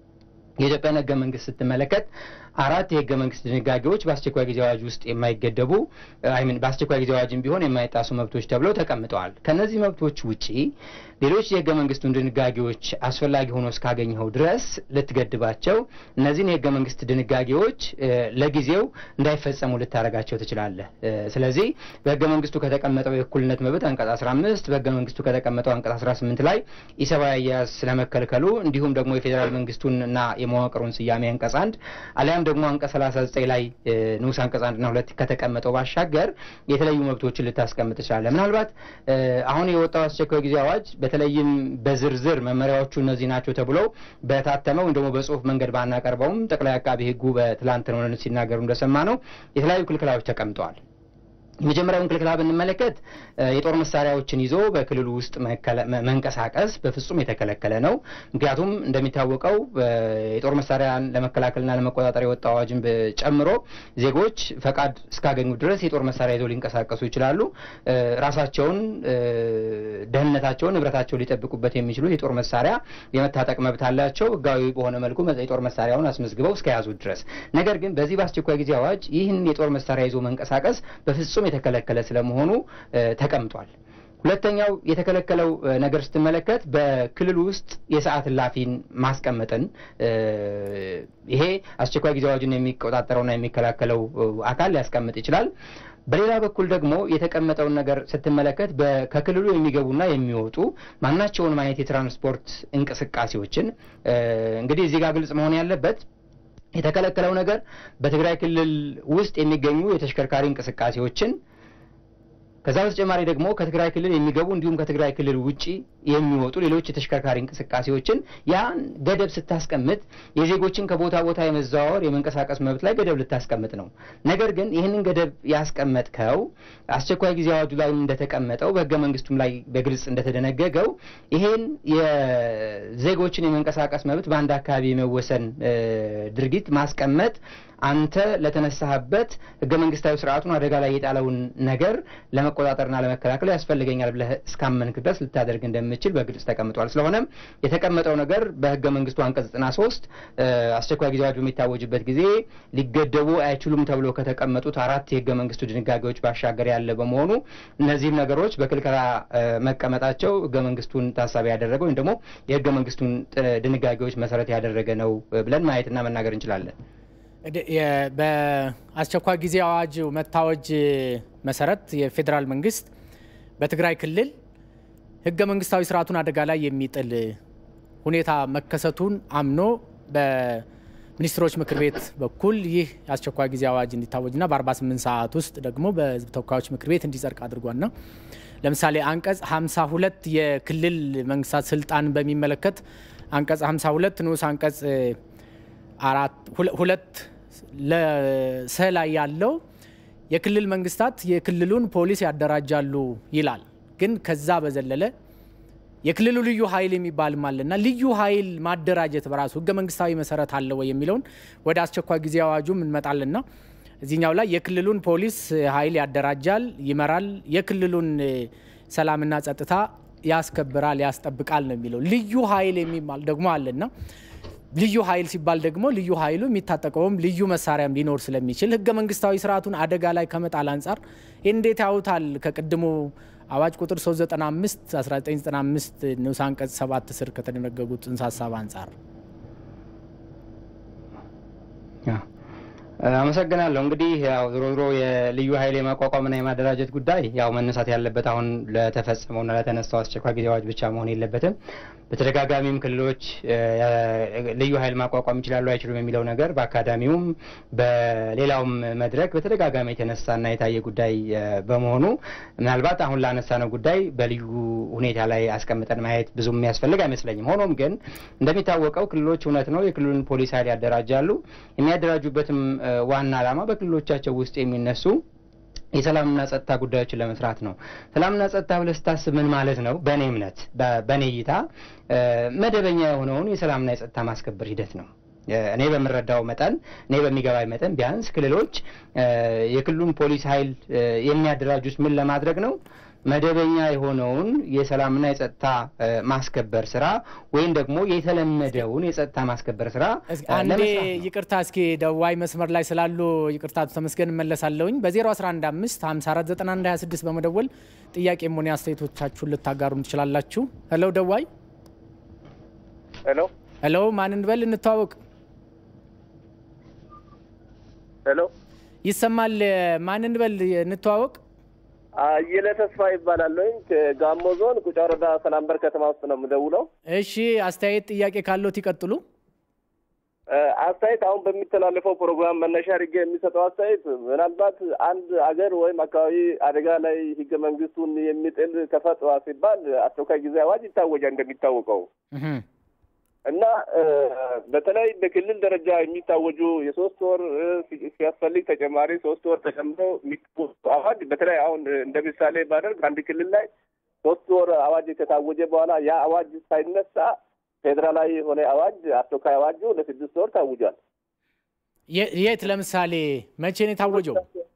የኢትዮጵያ ሕገ መንግስት ስትመለከት አራት የሕገ መንግስት ድንጋጌዎች በአስቸኳይ ጊዜ አዋጅ ውስጥ የማይገደቡ በአስቸኳይ ጊዜ አዋጅም ቢሆን የማይጣሱ መብቶች ተብለው ተቀምጠዋል። ከነዚህ መብቶች ውጪ ሌሎች የሕገ መንግስቱን ድንጋጌዎች አስፈላጊ ሆኖ እስካገኘው ድረስ ልትገድባቸው እነዚህን የሕገ መንግስት ድንጋጌዎች ለጊዜው እንዳይፈጸሙ ልታረጋቸው ትችላለህ። ስለዚህ በሕገ መንግስቱ ከተቀመጠው የእኩልነት መብት አንቀጽ 15 በሕገ መንግስቱ ከተቀመጠው አንቀጽ 18 ላይ ኢሰብአዊ አያያዝ ስለመከልከሉ እንዲሁም ደግሞ የፌዴራል መንግስቱንና የመዋቅሩን ስያሜ አንቀጽ 1 አሊያም ደግሞ አንቀጽ 39 ላይ ንዑስ አንቀጽ 1 እና 2 ከተቀመጠው ባሻገር የተለያዩ መብቶችን ልታስቀምጥ ይችላል። ምናልባት አሁን የወጣው አስቸኳይ ጊዜ አዋጅ በተለይም በዝርዝር መመሪያዎቹ እነዚህ ናቸው ተብሎ በታተመው እንደሞ በጽሁፍ መንገድ ባናቀርበውም ጠቅላይ አቃቤ ሕጉ በትላንትናው ዕለት ሲናገሩ እንደሰማነው የተለያዩ ክልክላዎች ተቀምጠዋል። የመጀመሪያውን ክልክላ ብንመለከት የጦር መሳሪያዎችን ይዞ በክልሉ ውስጥ መንቀሳቀስ በፍጹም የተከለከለ ነው። ምክንያቱም እንደሚታወቀው የጦር መሳሪያን ለመከላከልና ለመቆጣጠር የወጣው አዋጅን ጨምሮ ዜጎች ፈቃድ እስካገኙ ድረስ የጦር መሳሪያ ይዘው ሊንቀሳቀሱ ይችላሉ። ራሳቸውን፣ ደህንነታቸውን፣ ንብረታቸውን ሊጠብቁበት የሚችሉ የጦር መሳሪያ የመታጠቅ መብት አላቸው ህጋዊ በሆነ መልኩ የጦር መሳሪያውን አስመዝግበው እስከያዙ ድረስ። ነገር ግን በዚህ በአስቸኳይ ጊዜ አዋጅ ይህን የጦር መሳሪያ ይዞ መንቀሳቀስ በፍጹም የተከለከለ ስለመሆኑ ተቀምጧል። ሁለተኛው የተከለከለው ነገር ስትመለከት በክልሉ ውስጥ የሰዓት እላፊን ማስቀመጥን ይሄ አስቸኳይ ጊዜ አዋጅን የሚቆጣጠረውና የሚከላከለው አካል ሊያስቀምጥ ይችላል። በሌላ በኩል ደግሞ የተቀመጠውን ነገር ስትመለከት ከክልሉ የሚገቡና የሚወጡ ማናቸውንም አይነት የትራንስፖርት እንቅስቃሴዎችን እንግዲህ እዚህ ጋር ግልጽ መሆን ያለበት የተከለከለው ነገር በትግራይ ክልል ውስጥ የሚገኙ የተሽከርካሪ እንቅስቃሴዎችን ከዛ በተጨማሪ ደግሞ ከትግራይ ክልል የሚገቡ እንዲሁም ከትግራይ ክልል ውጪ የሚወጡ ሌሎች የተሽከርካሪ እንቅስቃሴዎችን ያን ገደብ ስታስቀምጥ የዜጎችን ከቦታ ቦታ የመዘዋወር የመንቀሳቀስ መብት ላይ ገደብ ልታስቀምጥ ነው። ነገር ግን ይህንን ገደብ ያስቀመጥከው አስቸኳይ ጊዜ አዋጁ ላይ እንደተቀመጠው በሕገ መንግስቱም ላይ በግልጽ እንደተደነገገው ይሄን የዜጎችን የመንቀሳቀስ መብት በአንድ አካባቢ የመወሰን ድርጊት ማስቀመጥ አንተ ለተነሳህበት ሕገ መንግስታዊ ስርዓቱን አደጋ ላይ የጣለውን ነገር ለመቆጣጠርና ለመከላከል ያስፈልገኛል ብለህ እስካመንክ ድረስ ልታደርግ እንደምትችል በግልጽ ተቀምጧል። ስለሆነም የተቀመጠው ነገር በሕገ መንግስቱ አንቀጽ 93 አስቸኳይ ጊዜ አዋጅ በሚታወጅበት ጊዜ ሊገደቡ አይችሉም ተብሎ ከተቀመጡት አራት የሕገ መንግስቱ ድንጋጌዎች ባሻገር ያለ በመሆኑ እነዚህም ነገሮች በክልከላ መቀመጣቸው ሕገ መንግስቱን ታሳቢ ያደረገው ወይም ደግሞ የሕገ መንግስቱን ድንጋጌዎች መሰረት ያደረገ ነው ብለን ማየትና መናገር እንችላለን። በአስቸኳይ ጊዜ አዋጅ መታወጅ መሰረት የፌዴራል መንግስት በትግራይ ክልል ሕገ መንግስታዊ ስርዓቱን አደጋ ላይ የሚጥል ሁኔታ መከሰቱን አምኖ በሚኒስትሮች ምክር ቤት በኩል ይህ አስቸኳይ ጊዜ አዋጅ እንዲታወጅና በ48 ሰዓት ውስጥ ደግሞ በህዝብ ተወካዮች ምክር ቤት እንዲጸድቅ አድርጓልና ለምሳሌ አንቀጽ 52 የክልል መንግስታት ስልጣን በሚመለከት አንቀጽ 52 ንዑስ አንቀጽ 2 ለሰላይ ያለው የክልል መንግስታት የክልሉን ፖሊስ ያደራጃሉ ይላል። ግን ከዛ በዘለለ የክልሉ ልዩ ኃይል የሚባል ማለና ልዩ ኃይል ማደራጀት በራሱ ህገ መንግስታዊ መሰረት አለው ወይ የሚለውን ወደ አስቸኳይ ጊዜ አዋጁም እንመጣለና እዚህኛው ላይ የክልሉን ፖሊስ ኃይል ያደራጃል፣ ይመራል፣ የክልሉን ሰላምና ጸጥታ ያስከብራል፣ ያስጠብቃል ነው የሚለው። ልዩ ኃይል የሚባል ደግሞ አለና ልዩ ኃይል ሲባል ደግሞ ልዩ ኃይሉ የሚታጠቀውም ልዩ መሳሪያም ሊኖር ስለሚችል ህገ መንግስታዊ ስርዓቱን አደጋ ላይ ከመጣል አንፃር እንዴት ያውታል? ከቀድሞ አዋጅ ቁጥር 395 1995 ንዑስ አንቀጽ 7 ስር ከተደነገጉት ጽንሰ ሐሳብ አንፃር አመሰግናለሁ። እንግዲህ ያው ዞሮ የልዩ ኃይል የማቋቋምና የማደራጀት ጉዳይ ያው መነሳት ያለበት አሁን ለተፈጸመውና ለተነሳው አስቸኳይ ጊዜ አዋጅ ብቻ መሆን የለበትም። በተደጋጋሚም ክልሎች ልዩ ኃይል ማቋቋም ይችላሉ አይችሉም የሚለው ነገር በአካዳሚውም በሌላውም መድረክ በተደጋጋሚ የተነሳና የታየ ጉዳይ በመሆኑ ምናልባት አሁን ላነሳነው ጉዳይ በልዩ ሁኔታ ላይ አስቀምጠን ማየት ብዙም የሚያስፈልግ አይመስለኝም። ሆኖም ግን እንደሚታወቀው ክልሎች እውነት ነው የክልሉን ፖሊስ ኃይል ያደራጃሉ። የሚያደራጁበትም ዋና ዓላማ በክልሎቻቸው ውስጥ የሚነሱ የሰላምና ጸጥታ ጉዳዮችን ለመስራት ነው። ሰላምና ጸጥታ ብለህ ስታስብ ምን ማለት ነው? በእኔ እምነት በእኔ እይታ መደበኛ የሆነውን የሰላምና የጸጥታ ማስከበር ሂደት ነው። እኔ በምረዳው መጠን እኔ በሚገባኝ መጠን ቢያንስ ክልሎች የክልሉን ፖሊስ ኃይል የሚያደራጁት ምን ለማድረግ ነው? መደበኛ የሆነውን የሰላምና የጸጥታ ማስከበር ስራ ወይም ደግሞ የተለመደውን የጸጥታ ማስከበር ስራ አንዴ ይቅርታ እስኪ ደዋይ መስመር ላይ ስላሉ ይቅርታ ተመስገን መለሳለውኝ በ0115 549126 በመደወል ጥያቄም ሆነ አስተያየቶቻችሁን ልታጋሩን ትችላላችሁ ሄሎ ደዋይ ሄሎ ማን እንበል እንተዋወቅ ሄሎ ይሰማል ማን እንበል እንተዋወቅ አየለ ተስፋ ይባላልኝ ከጋሞ ዞን ቁጫሮዳ ሰላምበር ከተማ ውስጥ ነው የምደውለው እሺ አስተያየት ጥያቄ ካለው ይቀጥሉ አስተያየት አሁን በሚተላለፈው ፕሮግራም መነሻ አድርጌ የሚሰጠው አስተያየት ምናልባት አንድ አገር ወይም አካባቢ አደጋ ላይ ህገ መንግስቱን የሚጥል ተፈጥሯ ሲባል አስቸኳይ ጊዜ አዋጅ ይታወጃል እንደሚታወቀው እና በተለይ በክልል ደረጃ የሚታወጁ የ3 ወር ሲያስፈልግ ተጨማሪ 3 ወር ተጨምሮ አዋጅ በተለይ አሁን እንደምሳሌ ባደርግ አንድ ክልል ላይ 3 ወር አዋጅ ከታወጀ በኋላ ያ አዋጅ ሳይነሳ ፌደራላዊ ሆነ አዋጅ አስቸኳይ አዋጁ ለ6 ወር ታውጇል የት ለምሳሌ መቼ ነው ታወጀው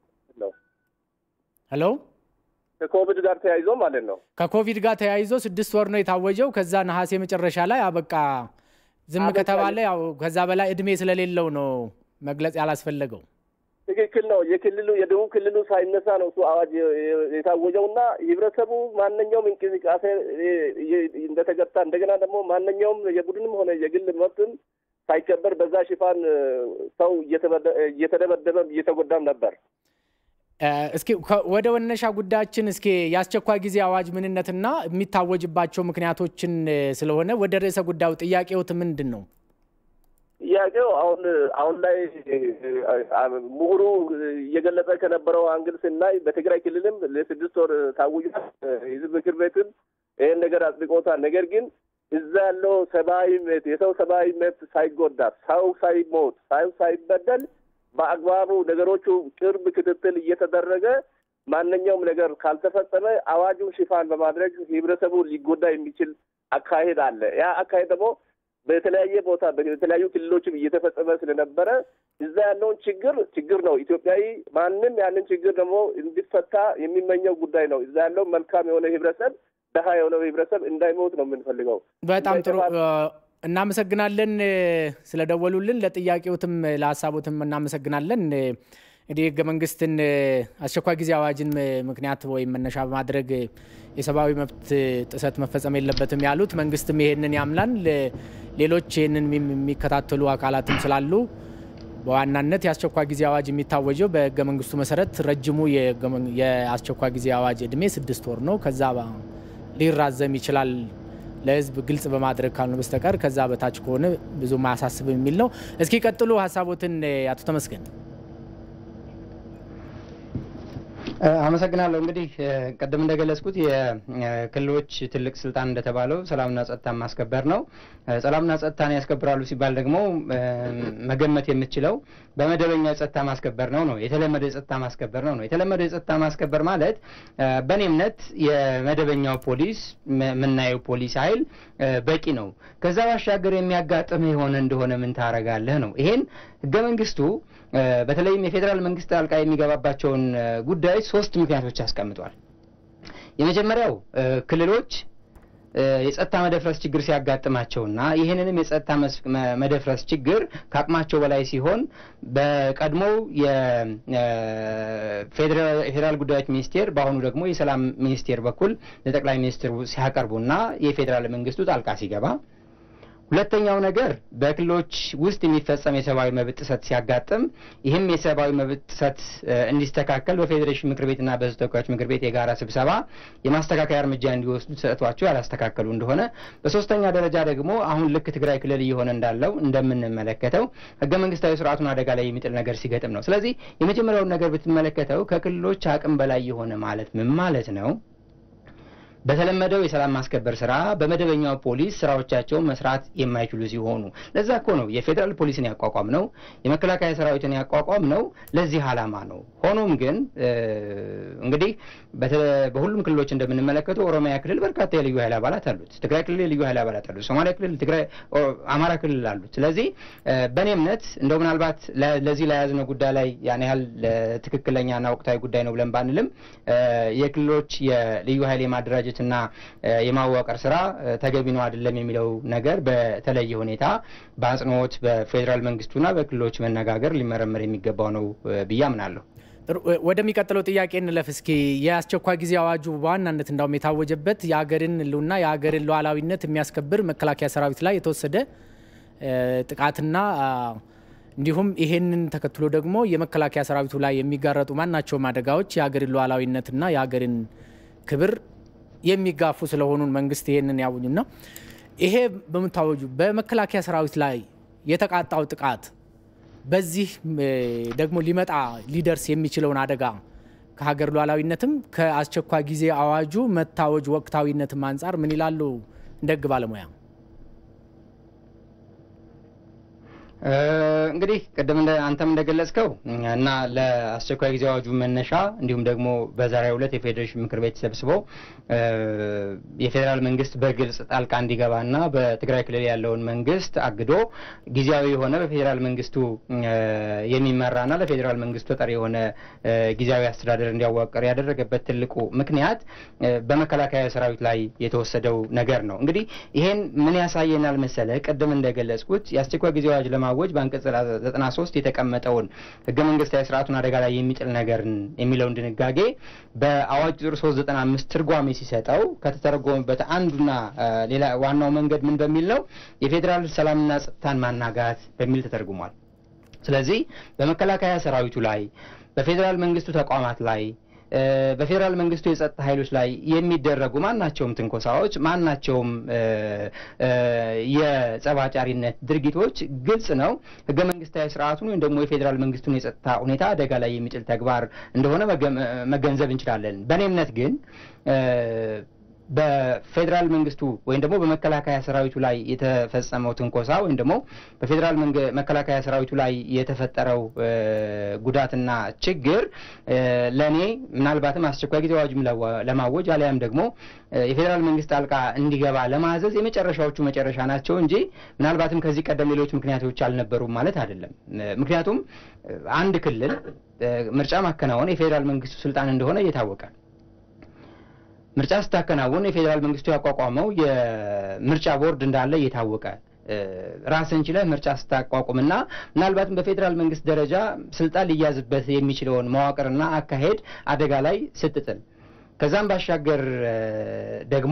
ሄሎ ከኮቪድ ጋር ተያይዞ ማለት ነው ከኮቪድ ጋር ተያይዞ 6 ወር ነው የታወጀው ከዛ ነሐሴ መጨረሻ ላይ አበቃ ዝም ከተባለ ያው ከዛ በላይ እድሜ ስለሌለው ነው መግለጽ ያላስፈልገው ትክክል ነው የክልሉ የደቡብ ክልሉ ሳይነሳ ነው እሱ አዋጅ የታወጀውና ህብረተሰቡ ማንኛውም እንቅስቃሴ እንደተገታ እንደገና ደግሞ ማንኛውም የቡድንም ሆነ የግል መብትም ሳይከበር በዛ ሽፋን ሰው እየተደበደበ እየተጎዳም ነበር እስኪ ወደ ወነሻ ጉዳያችን እስኪ ያስቸኳይ ጊዜ አዋጅ ምንነትና የሚታወጅባቸው ምክንያቶችን ስለሆነ ወደ ርዕሰ ጉዳዩ ጥያቄውት ምንድነው ጥያቄው አሁን ላይ ምሁሩ እየገለጸ ከነበረው አንግል ስናይ በትግራይ ክልልም ለ6 ወር ታውጇል ህዝብ ምክር ቤትም ይሄን ነገር አጥብቆታል ነገር ግን እዛ ያለው የሰው ሰብአዊ መብት ሳይጎዳ ሰው ሳይሞት ሳይበደል በአግባቡ ነገሮቹ ቅርብ ክትትል እየተደረገ ማንኛውም ነገር ካልተፈጸመ አዋጁን ሽፋን በማድረግ ህብረተሰቡ ሊጎዳ የሚችል አካሄድ አለ ያ አካሄድ ደግሞ በተለያየ ቦታ በተለያዩ ክልሎችም እየተፈጸመ ስለነበረ እዛ ያለውን ችግር ነው ኢትዮጵያዊ ማንንም ያንን ችግር ደግሞ እንዲፈታ የሚመኘው ጉዳይ ነው እዛ ያለው መልካም የሆነ ህብረተሰብ ደሃ የሆነ ህብረተሰብ እንዳይሞት ነው የምንፈልገው በጣም ጥሩ እናመሰግናለን ስለደወሉልን ለጥያቄውትም ለሐሳቦትም እናመሰግናለን እንግዲህ ህገ መንግስትን አስቸኳይ ጊዜ አዋጅን ምክንያት ወይ መነሻ በማድረግ የሰብአዊ መብት ጥሰት መፈጸም የለበትም ያሉት መንግስትም ይሄንን ያምናል ሌሎች ይሄንን የሚከታተሉ አካላትም ስላሉ በዋናነት የአስቸኳይ ጊዜ አዋጅ የሚታወጀው በህገ መንግስቱ መሰረት ረጅሙ የአስቸኳይ ጊዜ አዋጅ እድሜ 6 ወር ነው ከዛ ሊራዘም ይችላል ለህዝብ ግልጽ በማድረግ ካልሆነ በስተቀር ከዛ በታች ከሆነ ብዙ ማያሳስብ የሚል ነው እስኪ ቀጥሉ ሐሳቦትን አቶ ተመስገን አመሰግናለሁ እንግዲህ ቀደም እንደገለጽኩት የክልሎች ትልቅ ስልጣን እንደተባለው ሰላምና ጸጥታ ማስከበር ነው ሰላምና ጸጥታን ያስከብራሉ ሲባል ደግሞ መገመት የምትችለው በመደበኛ ጸጥታ ማስከበር ነው የተለመደ ጸጥታ ማስከበር ነው የተለመደ ጸጥታ ማስከበር ማለት በእኔምነት የመደበኛው ፖሊስ ምናየው ፖሊስ ኃይል በቂ ነው ከዛ ባሻገር የሚያጋጥም የሆነ እንደሆነ ምን ታረጋለህ ነው ይሄን ህገ መንግስቱ በተለይም የፌደራል መንግስት ጣልቃ የሚገባባቸውን ጉዳዮች 3 ምክንያቶች ያስቀምጧል የመጀመሪያው ክልሎች የጸጥታ መደፍረስ ችግር ሲያጋጥማቸውና ይሄንንም የጸጥታ መደፍረስ ችግር ካቅማቸው በላይ ሲሆን በቀድሞው የፌደራል ጉዳዮች ሚኒስቴር በአሁኑ ደግሞ የሰላም ሚኒስቴር በኩል ለጠቅላይ ሚኒስትሩ ሲያቀርቡና የፌደራል መንግስቱ ጣልቃ ሲገባ ሁለተኛው ነገር በክልሎች ውስጥ የሚፈጸም የሰብአዊ መብት ጥሰት ሲያጋጥም ይህም የሰብአዊ መብት ጥሰት እንዲስተካከል በፌዴሬሽን ምክር ቤትና በተወካዮች ምክር ቤት የጋራ ስብሰባ የማስተካከያ እርምጃ እንዲወስዱ ተሰጥቷቸው ያላስተካከሉ እንደሆነ በሶስተኛ ደረጃ ደግሞ አሁን ልክ ትግራይ ክልል እየሆነ እንዳለው እንደምንመለከተው ህገ መንግስታዊ ስርዓቱን አደጋ ላይ የሚጥል ነገር ሲገጥም ነው ስለዚህ የመጀመሪያው ነገር ብትመለከተው ከክልሎች አቅም በላይ የሆነ ማለት ምን ማለት ነው በተለመደው የሰላም ማስከበር ስራ በመደበኛው ፖሊስ ስራዎቻቸውን መስራት የማይችሉ ሲሆኑ ለዛ እኮ ነው የፌደራል ፖሊስን ያቋቋም ነው የመከላከያ ሰራዊትን ያቋቋም ነው ለዚህ ዓላማ ነው። ሆኖም ግን እንግዲህ በሁሉም ክልሎች እንደምንመለከተው ኦሮሚያ ክልል በርካታ የልዩ ኃይል አባላት አሉት፣ ትግራይ ክልል የልዩ ኃይል አባላት አሉት፣ ሶማሊያ ክልል፣ ትግራይ፣ አማራ ክልል አሉት። ስለዚህ በእኔ እምነት እንደው ምናልባት ለዚህ ለያዝነው ጉዳይ ላይ ያን ያህል ትክክለኛና ወቅታዊ ጉዳይ ነው ብለን ባንልም የክልሎች የልዩ ኃይል የማደራጀትና የማዋቀር ስራ ተገቢ ነው አይደለም የሚለው ነገር በተለየ ሁኔታ በአጽንኦት በፌደራል መንግስቱና በክልሎች መነጋገር ሊመረመር የሚገባው ነው ብዬ አምናለሁ። ወደሚቀጥለው ጥያቄ እንለፍ እስኪ። የአስቸኳይ ጊዜ አዋጁ በዋናነት እንዳውም የታወጀበት የሀገርን ህልውና የሀገርን ሉዓላዊነት የሚያስከብር መከላከያ ሰራዊት ላይ የተወሰደ ጥቃትና እንዲሁም ይሄንን ተከትሎ ደግሞ የመከላከያ ሰራዊቱ ላይ የሚጋረጡ ማናቸውም አደጋዎች የሀገርን ሉዓላዊነትና የሀገርን ክብር የሚጋፉ ስለሆኑ መንግስት ይሄንን ያውጁና ይሄ በመታወጁ በመከላከያ ሰራዊት ላይ የተቃጣው ጥቃት በዚህ ደግሞ ሊደርስ የሚችለውን አደጋ ከሀገር ሉዓላዊነትም ከአስቸኳይ ጊዜ አዋጁ መታወጅ ወቅታዊነትም አንፃር ምን ይላሉ እንደግ ባለሙያ? እንግዲህ ቀደም አንተም እንደገለጽከው እና ለአስቸኳይ ጊዜ አዋጁ መነሻ እንዲሁም ደግሞ በዛሬው ዕለት የፌዴሬሽን ምክር ቤት ተሰብስበው የፌደራል መንግስት በግልጽ ጣልቃ እንዲገባና በትግራይ ክልል ያለውን መንግስት አግዶ ጊዜያዊ የሆነ በፌደራል መንግስቱ የሚመራና ለፌደራል መንግስቱ ተጠሪ የሆነ ጊዜያዊ አስተዳደር እንዲያዋቀር ያደረገበት ትልቁ ምክንያት በመከላከያ ሰራዊት ላይ የተወሰደው ነገር ነው። እንግዲህ ይሄን ምን ያሳየናል መሰለ? ቀደም እንደገለጽኩት የአስቸኳይ ጊዜ አዋጅ ለማወጅ በአንቀጽ 93 የተቀመጠውን ህገ መንግስታዊ ስርዓቱን አደጋ ላይ የሚጥል ነገርን የሚለውን ድንጋጌ በአዋጅ ቁጥር 395 ትርጓሜ ሲሰጠው ከተተረጎመበት አንዱና ሌላ ዋናው መንገድ ምን በሚል ነው? የፌደራል ሰላምና ጸጥታን ማናጋት በሚል ተተርጉሟል። ስለዚህ በመከላከያ ሰራዊቱ ላይ በፌደራል መንግስቱ ተቋማት ላይ በፌደራል መንግስቱ የጸጥታ ኃይሎች ላይ የሚደረጉ ማናቸውም ትንኮሳዎች ማናቸውም የጸባጫሪነት ድርጊቶች ግልጽ ነው ህገ መንግስታዊ ስርዓቱን ወይም ደግሞ የፌደራል መንግስቱን የጸጥታ ሁኔታ አደጋ ላይ የሚጥል ተግባር እንደሆነ መገንዘብ እንችላለን። በእኔ እምነት ግን በፌደራል መንግስቱ ወይም ደግሞ በመከላከያ ሰራዊቱ ላይ የተፈጸመው ትንኮሳ ወይም ደግሞ በፌደራል መከላከያ ሰራዊቱ ላይ የተፈጠረው ጉዳትና ችግር ለኔ ምናልባትም አስቸኳይ ጊዜ አዋጅም ለማወጅ አለያም ደግሞ የፌደራል መንግስት ጣልቃ እንዲገባ ለማዘዝ የመጨረሻዎቹ መጨረሻ ናቸው እንጂ ምናልባትም ከዚህ ቀደም ሌሎች ምክንያቶች አልነበሩም ማለት አይደለም። ምክንያቱም አንድ ክልል ምርጫ ማከናወን የፌደራል መንግስቱ ስልጣን እንደሆነ እየታወቀ ምርጫ ስታከናወን የፌደራል መንግስቱ ያቋቋመው የምርጫ ቦርድ እንዳለ እየታወቀ ራስን ችለህ ምርጫ ስታቋቁምና ምናልባትም በፌደራል መንግስት ደረጃ ስልጣን ሊያዝበት የሚችለውን መዋቅርና አካሄድ አደጋ ላይ ስትጥል ከዛም ባሻገር ደግሞ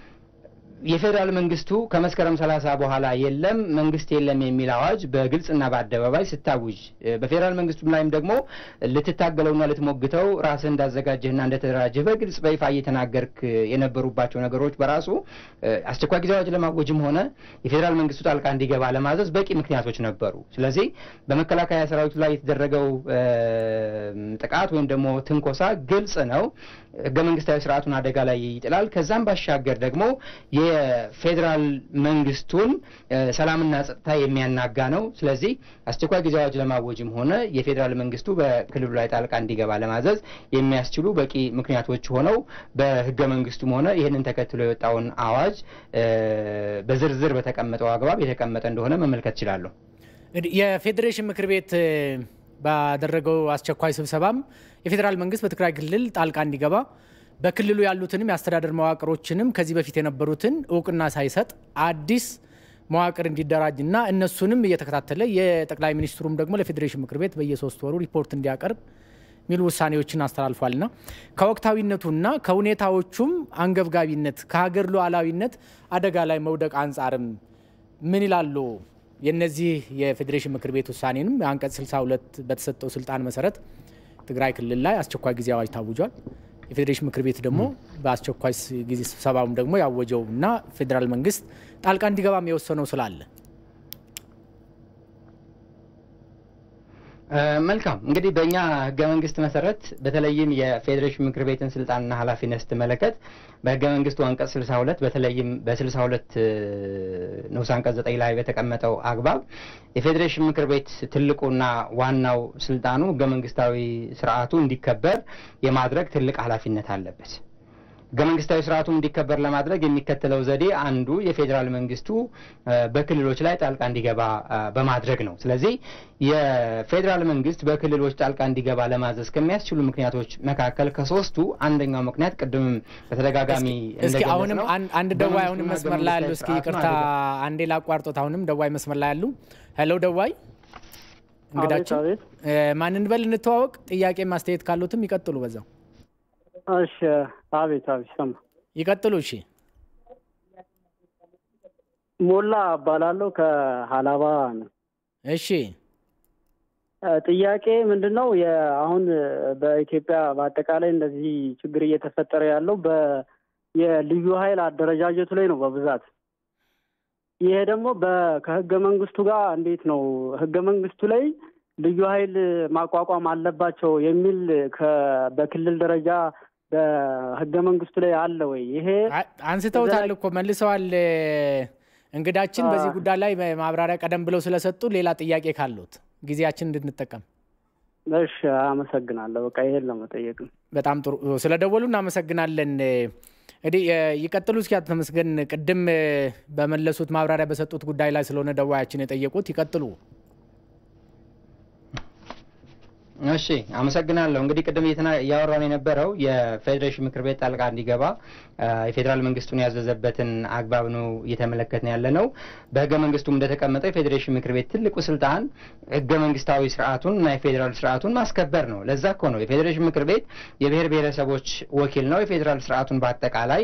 የፌደራል መንግስቱ ከመስከረም 30 በኋላ የለም መንግስት የለም የሚል አዋጅ በግልጽና በአደባባይ ስታውጅ በፌደራል መንግስቱም ላይም ደግሞ ልትታገለውና ልትሞግተው ራስህ እንዳዘጋጀህና እንደተደራጀህ በግልጽ በይፋ እየተናገርክ የነበሩባቸው ነገሮች በራሱ አስቸኳይ ጊዜ አዋጅ ለማወጅም ሆነ የፌደራል መንግስቱ ጣልቃ እንዲገባ ለማዘዝ በቂ ምክንያቶች ነበሩ። ስለዚህ በመከላከያ ሰራዊቱ ላይ የተደረገው ጥቃት ወይም ደግሞ ትንኮሳ ግልጽ ነው፣ ህገ መንግስታዊ ስርዓቱን አደጋ ላይ ይጥላል። ከዛም ባሻገር ደግሞ የፌደራል መንግስቱን ሰላምና ጸጥታ የሚያናጋ ነው። ስለዚህ አስቸኳይ ጊዜ አዋጅ ለማወጅም ሆነ የፌደራል መንግስቱ በክልሉ ላይ ጣልቃ እንዲገባ ለማዘዝ የሚያስችሉ በቂ ምክንያቶች ሆነው በህገ መንግስቱም ሆነ ይህንን ተከትሎ የወጣውን አዋጅ በዝርዝር በተቀመጠው አግባብ የተቀመጠ እንደሆነ መመልከት ይችላል። የፌዴሬሽን ምክር ቤት ባደረገው አስቸኳይ ስብሰባም የፌደራል መንግስት በትግራይ ክልል ጣልቃ እንዲገባ በክልሉ ያሉትንም ያስተዳደር መዋቅሮችንም ከዚህ በፊት የነበሩትን እውቅና ሳይሰጥ አዲስ መዋቅር እንዲደራጅና እነሱንም እየተከታተለ የጠቅላይ ሚኒስትሩም ደግሞ ለፌዴሬሽን ምክር ቤት በየ3 ወሩ ሪፖርት እንዲያቀርብ ሚሉ ውሳኔዎችን አስተላልፏልና ከወቅታዊነቱና ከሁኔታዎቹም አንገብጋቢነት ከሀገር ሉዓላዊነት አደጋ ላይ መውደቅ አንፃርም ምን ይላሉ? የነዚህ የፌዴሬሽን ምክር ቤት ውሳኔንም አንቀጽ 62 በተሰጠው ስልጣን መሰረት ትግራይ ክልል ላይ አስቸኳይ ጊዜ አዋጅ ታውጇል። የፌዴሬሽን ምክር ቤት ደግሞ በአስቸኳይ ጊዜ ስብሰባውም ደግሞ ያወጀውና ፌደራል መንግስት ጣልቃ እንዲገባም የወሰነው ስላለ መልካም እንግዲህ በእኛ ህገ መንግስት መሰረት በተለይም የፌዴሬሽን ምክር ቤትን ስልጣንና ኃላፊነት ስትመለከት በህገ መንግስቱ አንቀጽ 62 በተለይም በ62 ንዑስ አንቀጽ 9 ላይ በተቀመጠው አግባብ የፌዴሬሽን ምክር ቤት ትልቁና ዋናው ስልጣኑ ህገ መንግስታዊ ስርዓቱ እንዲከበር የማድረግ ትልቅ ኃላፊነት አለበት። ህገ መንግስታዊ ስርዓቱ እንዲከበር ለማድረግ የሚከተለው ዘዴ አንዱ የፌዴራል መንግስቱ በክልሎች ላይ ጣልቃ እንዲገባ በማድረግ ነው። ስለዚህ የፌዴራል መንግስት በክልሎች ጣልቃ እንዲገባ ለማዘዝ ከሚያስችሉ ምክንያቶች መካከል ከሶስቱ አንደኛው ምክንያት ቅድም በተደጋጋሚ እስኪ አሁንም አንድ ደዋይ አሁንም መስመር ላይ ያሉ እስኪ ይቅርታ አንዴ ላቋርጦት አሁንም ደዋይ መስመር ላይ ያሉ ሄሎ ደዋይ እንግዳችን ማን እንበል እንተዋወቅ ጥያቄ ማስተያየት ካሉትም ይቀጥሉ በዛው እሺ አቤት ሰማ ይቀጥሉ እሺ ሞላ ባላለው ከሐላባ ነው እሺ ጥያቄ ምንድነው አሁን በኢትዮጵያ በአጠቃላይ እንደዚህ ችግር እየተፈጠረ ያለው የልዩ ኃይል አደረጃጀቱ ላይ ነው በብዛት ይሄ ደግሞ ከህገ መንግስቱ ጋር እንዴት ነው ህገ መንግስቱ ላይ ልዩ ኃይል ማቋቋም አለባቸው የሚል በክልል ደረጃ በህገ መንግስቱ ላይ አለ ወይ ይሄ አንስተውታል እኮ መልሰዋል እንግዳችን በዚህ ጉዳይ ላይ ማብራሪያ ቀደም ብለው ስለሰጡ ሌላ ጥያቄ ካሉት ጊዜያችን እንድንጠቀም እሺ አመሰግናለሁ በቃ ይሄን ለመጠየቅ በጣም ጥሩ ስለደወሉ እናመሰግናለን እዲ ይቀጥሉ እስኪ ተመስገን ቅድም በመለሱት ማብራሪያ በሰጡት ጉዳይ ላይ ስለሆነ ደዋያችን የጠየቁት ይቀጥሉ እሺ አመሰግናለሁ እንግዲህ ቅድም ያወራን የነበረው የፌዴሬሽን ምክር ቤት ጣልቃ እንዲገባ የፌዴራል መንግስቱን ያዘዘበትን አግባብ ነው እየተመለከትን ያለነው በህገ መንግስቱ እንደተቀመጠው የፌዴሬሽን ምክር ቤት ትልቁ ስልጣን ህገ መንግስታዊ ስርዓቱን እና የፌዴራል ስርዓቱን ማስከበር ነው ለዛ እኮ ነው የፌዴሬሽን ምክር ቤት የብሔር ብሔረሰቦች ወኪል ነው የፌዴራል ስርዓቱን በአጠቃላይ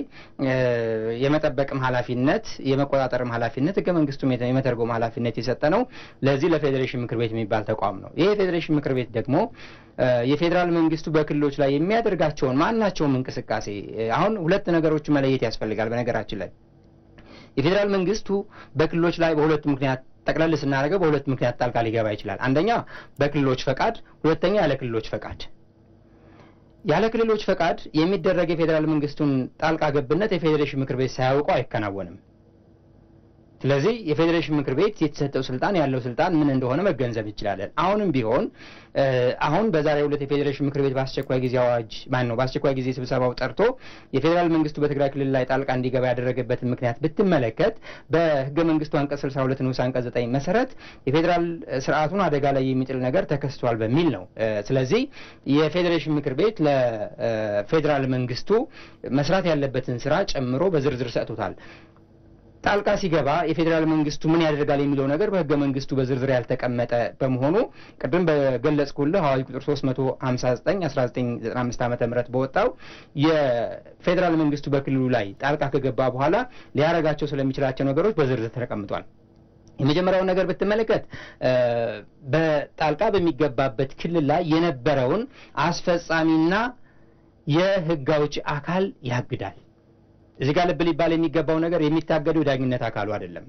የመጠበቅም ኃላፊነት የመቆጣጠርም ኃላፊነት ህገ መንግስቱ የመተርጎም ኃላፊነት የሰጠ ነው ለዚህ ለፌዴሬሽን ምክር ቤት የሚባል ተቋም ነው ይሄ የፌዴሬሽን ምክር ቤት ደግሞ የፌዴራል መንግስቱ በክልሎች ላይ የሚያደርጋቸውን ማናቸውም እንቅስቃሴ አሁን ሁለት ነገሮች መለየት ያስፈልጋል በነገራችን ላይ የፌዴራል መንግስቱ በክልሎች ላይ በሁለት ምክንያት ጠቅላላ ስናደርገው በሁለት ምክንያት ጣልቃ ሊገባ ይችላል አንደኛ በክልሎች ፈቃድ ሁለተኛ ያለ ክልሎች ፈቃድ ያለ ክልሎች ፈቃድ የሚደረግ የፌዴራል መንግስቱን ጣልቃ ገብነት የፌዴሬሽን ምክር ቤት ሳያውቀው አይከናወንም ስለዚህ የፌዴሬሽን ምክር ቤት የተሰጠው ስልጣን ያለው ስልጣን ምን እንደሆነ መገንዘብ ይችላል አሁንም ቢሆን አሁን በዛሬው ዕለት የፌዴሬሽን ምክር ቤት በአስቸኳይ ጊዜ አዋጅ በአስቸኳይ ጊዜ ስብሰባው ጠርቶ የፌዴራል መንግስቱ በትግራይ ክልል ላይ ጣልቃ እንዲገባ ያደረገበትን ምክንያት ብትመለከት በህገ መንግስቱ አንቀጽ 62 ንዑስ አንቀጽ 9 መሰረት የፌዴራል ስርዓቱን አደጋ ላይ የሚጥል ነገር ተከስቷል በሚል ነው ስለዚህ የፌዴሬሽን ምክር ቤት ለፌዴራል መንግስቱ መስራት ያለበትን ስራ ጨምሮ በዝርዝር ሰጥቶታል ጣልቃ ሲገባ የፌዴራል መንግስቱ ምን ያደርጋል የሚለው ነገር በህገ መንግስቱ በዝርዝር ያልተቀመጠ በመሆኑ ቀደም በገለጽኩልህ አዋጅ ቁጥር 359 1995 ዓመተ ምህረት በወጣው የፌዴራል መንግስቱ በክልሉ ላይ ጣልቃ ከገባ በኋላ ሊያረጋቸው ስለሚችላቸው ነገሮች በዝርዝር ተቀምጧል የመጀመሪያው ነገር ብትመለከት በጣልቃ በሚገባበት ክልል ላይ የነበረውን አስፈጻሚና የህግ አውጪ አካል ያግዳል እዚህ ጋር ልብ ሊባል የሚገባው ነገር የሚታገደው ዳኝነት አካሉ አይደለም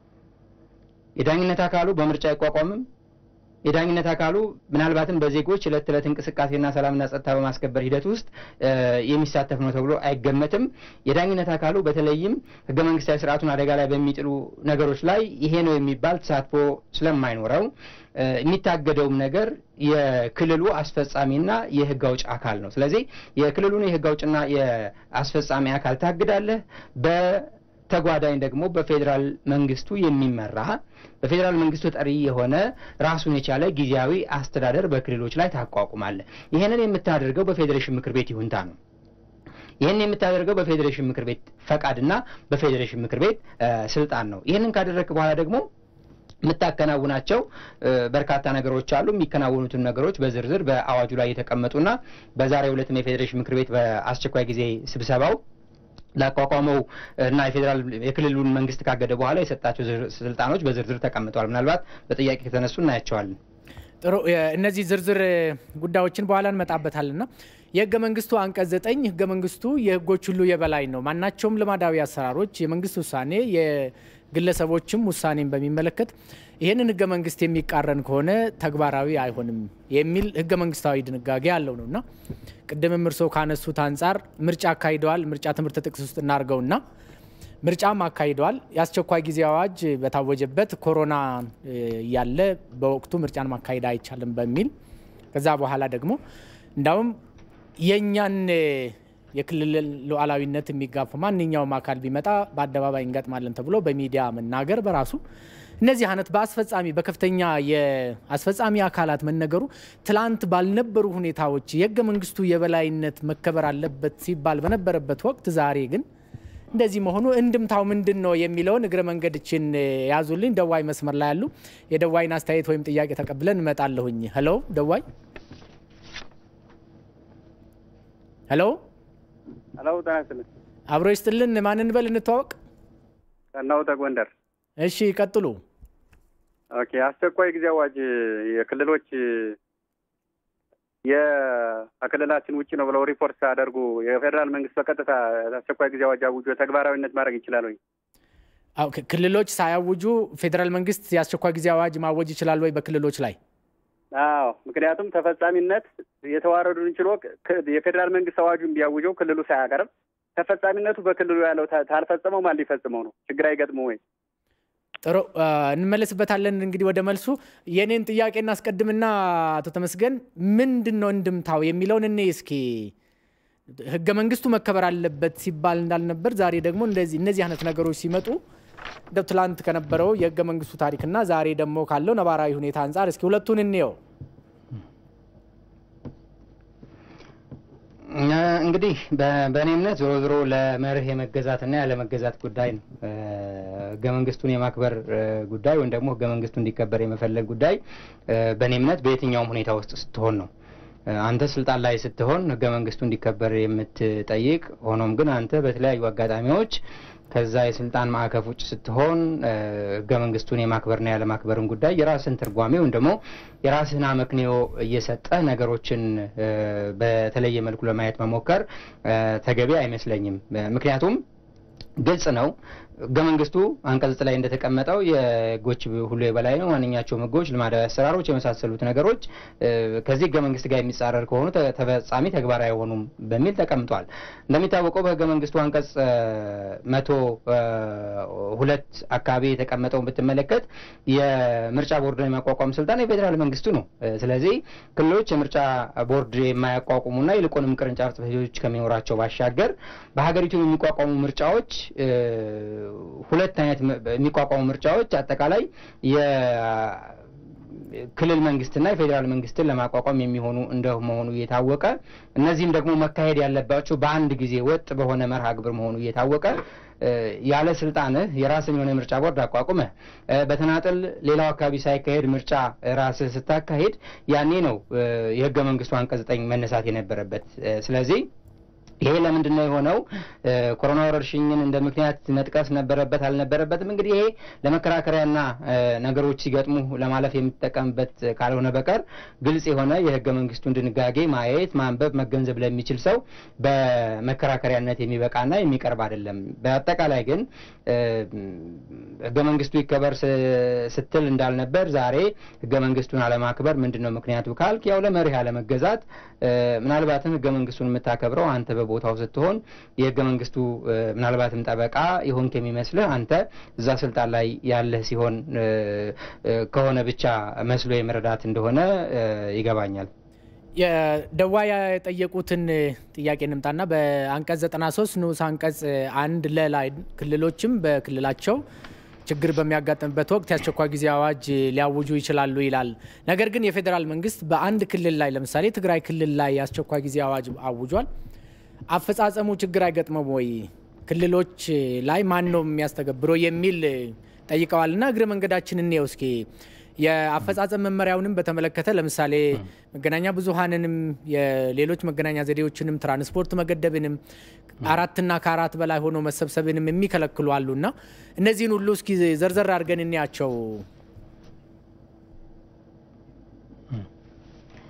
የዳኝነት አካሉ በምርጫ አይቋቋምም የዳኝነት አካሉ ምናልባትም በዜጎች ለተለት እንቅስቃሴና ሰላምና ጸጥታ በማስከበር ሂደት ውስጥ የሚሳተፍ ነው ተብሎ አይገመትም የዳኝነት አካሉ በተለይም ህገ መንግስታዊ ስርዓቱን አደጋ ላይ በሚጥሉ ነገሮች ላይ ይሄ ነው የሚባል ተሳትፎ ስለማይኖረው የሚታገደውም ነገር የክልሉ አስፈጻሚና የህግ አውጭ አካል ነው ስለዚህ የክልሉን የህግ አውጭና የአስፈጻሚ አካል ታግዳለህ ተጓዳኝ ደግሞ በፌዴራል መንግስቱ የሚመራ በፌዴራል መንግስቱ ጠሪ የሆነ ራሱን የቻለ ጊዜያዊ አስተዳደር በክልሎች ላይ ታቋቁማለህ ይሄንን የምታደርገው በፌዴሬሽን ምክር ቤት ይሁንታ ነው ይሄን የምታደርገው በፌዴሬሽን ምክር ቤት ፈቃድና በፌዴሬሽን ምክር ቤት ስልጣን ነው ይሄንን ካደረክ በኋላ ደግሞ ምታከናውናቸው በርካታ ነገሮች አሉ የሚከናወኑትን ነገሮች በዝርዝር በአዋጁ ላይ የተቀመጡና በዛሬው ዕለት የፌዴሬሽን ምክር ቤት በአስቸኳይ ጊዜ ስብሰባው ላቋቋመው እና የፌዴራል የክልሉን መንግስት ካገደ በኋላ የሰጣቸው ስልጣኖች በዝርዝር ተቀምጠዋል ምናልባት በጥያቄ ከተነሱ እናያቸዋለን ጥሩ እነዚህ ዝርዝር ጉዳዮችን በኋላ እንመጣበታልና የህገ መንግስቱ አንቀጽ 9 ህገ መንግስቱ የህጎች ሁሉ የበላይ ነው ማናቸውም ልማዳዊ አሰራሮች የመንግስት ውሳኔ ግለሰቦችም ውሳኔን በሚመለከት ይሄንን ህገ መንግስት የሚቃረን ከሆነ ተግባራዊ አይሆንም የሚል ህገ መንግስታዊ ድንጋጌ ያለው ነውና ቅድምም እርሶ ካነሱት አንፃር ምርጫ አካሂደዋል ምርጫ ትምህርት ጥቅስ ውስጥ እናርገውና ምርጫም አካሂደዋል የአስቸኳይ ጊዜ አዋጅ በታወጀበት ኮሮና ያለ በወቅቱ ምርጫን ማካሄድ አይቻልም በሚል ከዛ በኋላ ደግሞ እንዳውም የኛን የክልል ሉዓላዊነት የሚጋፋ ማንኛውም አካል ቢመጣ በአደባባይ እንገጥማለን ተብሎ በሚዲያ መናገር በራሱ እነዚህ አይነት በአስፈጻሚ በከፍተኛ የአስፈጻሚ አካላት መነገሩ ትላንት ባልነበሩ ሁኔታዎች የህገ መንግስቱ የበላይነት መከበር አለበት ሲባል በነበረበት ወቅት ዛሬ ግን እንደዚህ መሆኑ እንድምታው ምንድነው የሚለውን እግረ መንገድችን ያዙልኝ ደዋይ መስመር ላይ ያሉ የደዋይን አስተያየት ወይም ጥያቄ ተቀብለን እንመጣለሁኝ ሄሎ ደዋይ ሄሎ ሄሎ ታንስል አብሮ ይስጥልን ማንን በል እንተዋወቅ ከናው ተጎንደር እሺ ቀጥሉ ኦኬ አስቸኳይ ጊዜ አዋጅ የክልሎች የአክልላችን ውጪ ነው ብለው ሪፖርት አደርጉ የፌደራል መንግስት በቀጥታ አስቸኳይ ጊዜ አዋጅ አውጆ ተግባራዊነት ማድረግ ይችላል ወይ ኦኬ ክልሎች ሳያውጁ ፌደራል መንግስት የአስቸኳይ ጊዜ አዋጅ ማወጅ ይችላል ወይ በክልሎች ላይ አዎ ምክንያቱም ተፈጻሚነት የተዋረዱን ችሎ የፌደራል መንግስት አዋጁን ቢያውጀው ክልሉ ሳያቀርብ ተፈጻሚነቱ በክልሉ ያለው ታልፈጸመው ማን ሊፈጽመው ነው ችግር አይገጥመው ወይ ጥሩ እንመለስበታለን እንግዲህ ወደ መልሱ የኔን ጥያቄ እናስቀድምና አቶ ተመስገን ምንድነው እንድምታው የሚለውን እኔ እስኪ ህገ መንግስቱ መከበር አለበት ሲባል እንዳልነበር ዛሬ ደግሞ እነዚህ አይነት ነገሮች ሲመጡ ትላንት ከነበረው የህገ መንግስቱ ታሪክና ዛሬ ደግሞ ካለው ነባራዊ ሁኔታ አንፃር እስኪ ሁለቱን እንየው እንግዲህ በእኔ እምነት ዞሮ ዞሮ ለመርህ የመገዛትና ያለ መገዛት ጉዳይ ነው ህገ መንግስቱን የማክበር ጉዳይ ወይም ደግሞ ህገ መንግስቱ እንዲከበር የመፈለግ ጉዳይ በእኔ እምነት በየትኛውም ሁኔታ ውስጥ ስትሆን ነው አንተ ስልጣን ላይ ስትሆን ህገ መንግስቱ እንዲከበር የምትጠይቅ ሆኖም ግን አንተ በተለያዩ አጋጣሚዎች ከዛ የስልጣን ማዕቀፍ ውጭ ስትሆን ህገ መንግስቱን የማክበርና ያለ ማክበርን ጉዳይ የራስን ትርጓሜው እንደሞ የራስን አመክንዮ እየሰጠ ነገሮችን በተለየ መልኩ ለማየት መሞከር ተገቢ አይመስለኝም ምክንያቱም ግልጽ ነው ህገ መንግስቱ አንቀጽ ላይ እንደተቀመጠው የጎች ሁሉ የበላይ ነው ማንኛቸው ህጎች ልማዳዊ አሰራሮች የመሳሰሉት ነገሮች ከዚህ ህገ መንግስት ጋር የሚጻረር ከሆኑ ተፈጻሚ ተግባራዊ ሆኑም በሚል ተቀምጧል እንደሚታወቀው በህገ መንግስቱ አንቀጽ 102 አካባቢ የተቀመጠው ብትመለከት የምርጫ ቦርድን የማቋቋም ስልጣን የፌደራል መንግስቱ ነው ስለዚህ ክልሎች የምርጫ ቦርድ የማያቋቁሙና ይልቁንም ቅርንጫፍ ጽሕፈት ቤቶች ከሚኖራቸው ባሻገር በሀገሪቱ የሚቋቋሙ ምርጫዎች ሁለት አይነት የሚቋቋሙ ምርጫዎች አጠቃላይ የክልል መንግስትና የፌደራል መንግስትን ለማቋቋም የሚሆኑ እንደሆኑ እየታወቀ እነዚህም ደግሞ መካሄድ ያለባቸው በአንድ ጊዜ ወጥ በሆነ መርሃ ግብር መሆኑ እየታወቀ ያለ ስልጣን የራስን የሆነ ምርጫ ቦርድ አቋቁመ በተናጠል ሌላው አካባቢ ሳይካሄድ ምርጫ ራስ ስታካሄድ ያኔ ነው የህገ መንግስቱ አንቀጽ 9 መነሳት የነበረበት ስለዚህ ይሄ ለምንድነው የሆነው ኮሮና ወረርሽኝን እንደ ምክንያት መጥቀስ ነበረበት አልነበረበትም እንግዲህ ይሄ ለመከራከሪያና ነገሮች ሲገጥሙ ለማለፍ የሚጠቀምበት ካልሆነ በቀር ግልጽ የሆነ የህገ መንግስቱን ድንጋጌ ማየት ማንበብ መገንዘብ ለሚችል ሰው በመከራከሪያነት የሚበቃና የሚቀርብ አይደለም በአጠቃላይ ግን ህገ መንግስቱ ይከበር ስትል እንዳልነበር ዛሬ ህገ መንግስቱን አለማክበር ምንድነው ምክንያቱ ካልክ ያው ለመርህ አለመገዛት ምናልባትም ህገ መንግስቱን የምታከብረው አንተ በቦታው ስትሆን የህገ መንግስቱ ምናልባትም ጠበቃ ይሆን ከሚመስልህ አንተ እዛ ስልጣን ላይ ያለህ ሲሆን ከሆነ ብቻ መስሎ የመረዳት እንደሆነ ይገባኛል የደዋያ የጠየቁትን ጥያቄ እንምጣና በአንቀጽ 93 ንዑስ አንቀጽ 1 ላይ ክልሎችም በክልላቸው ችግር በሚያጋጥምበት ወቅት የአስቸኳይ ጊዜ አዋጅ ሊያውጁ ይችላሉ ይላል ነገር ግን የፌደራል መንግስት በአንድ ክልል ላይ ለምሳሌ ትግራይ ክልል ላይ የአስቸኳይ ጊዜ አዋጅ አውጇል አፈጻጸሙ ችግር አይገጥመው ወይ ክልሎች ላይ ማን ነው የሚያስተገብረው የሚል ጠይቀዋልና እግረ መንገዳችን እንየው እስኪ የአፈጻጸም መመሪያውንም በተመለከተ ለምሳሌ መገናኛ ብዙሃንንም የሌሎች መገናኛ ዘዴዎችንም ትራንስፖርት መገደብንም 4 እና ከ4 በላይ ሆኖ መሰብሰብንም የሚከለክሉ አሉና እነዚህን ሁሉ እስኪ ዘርዘር አድርገን እንያቸው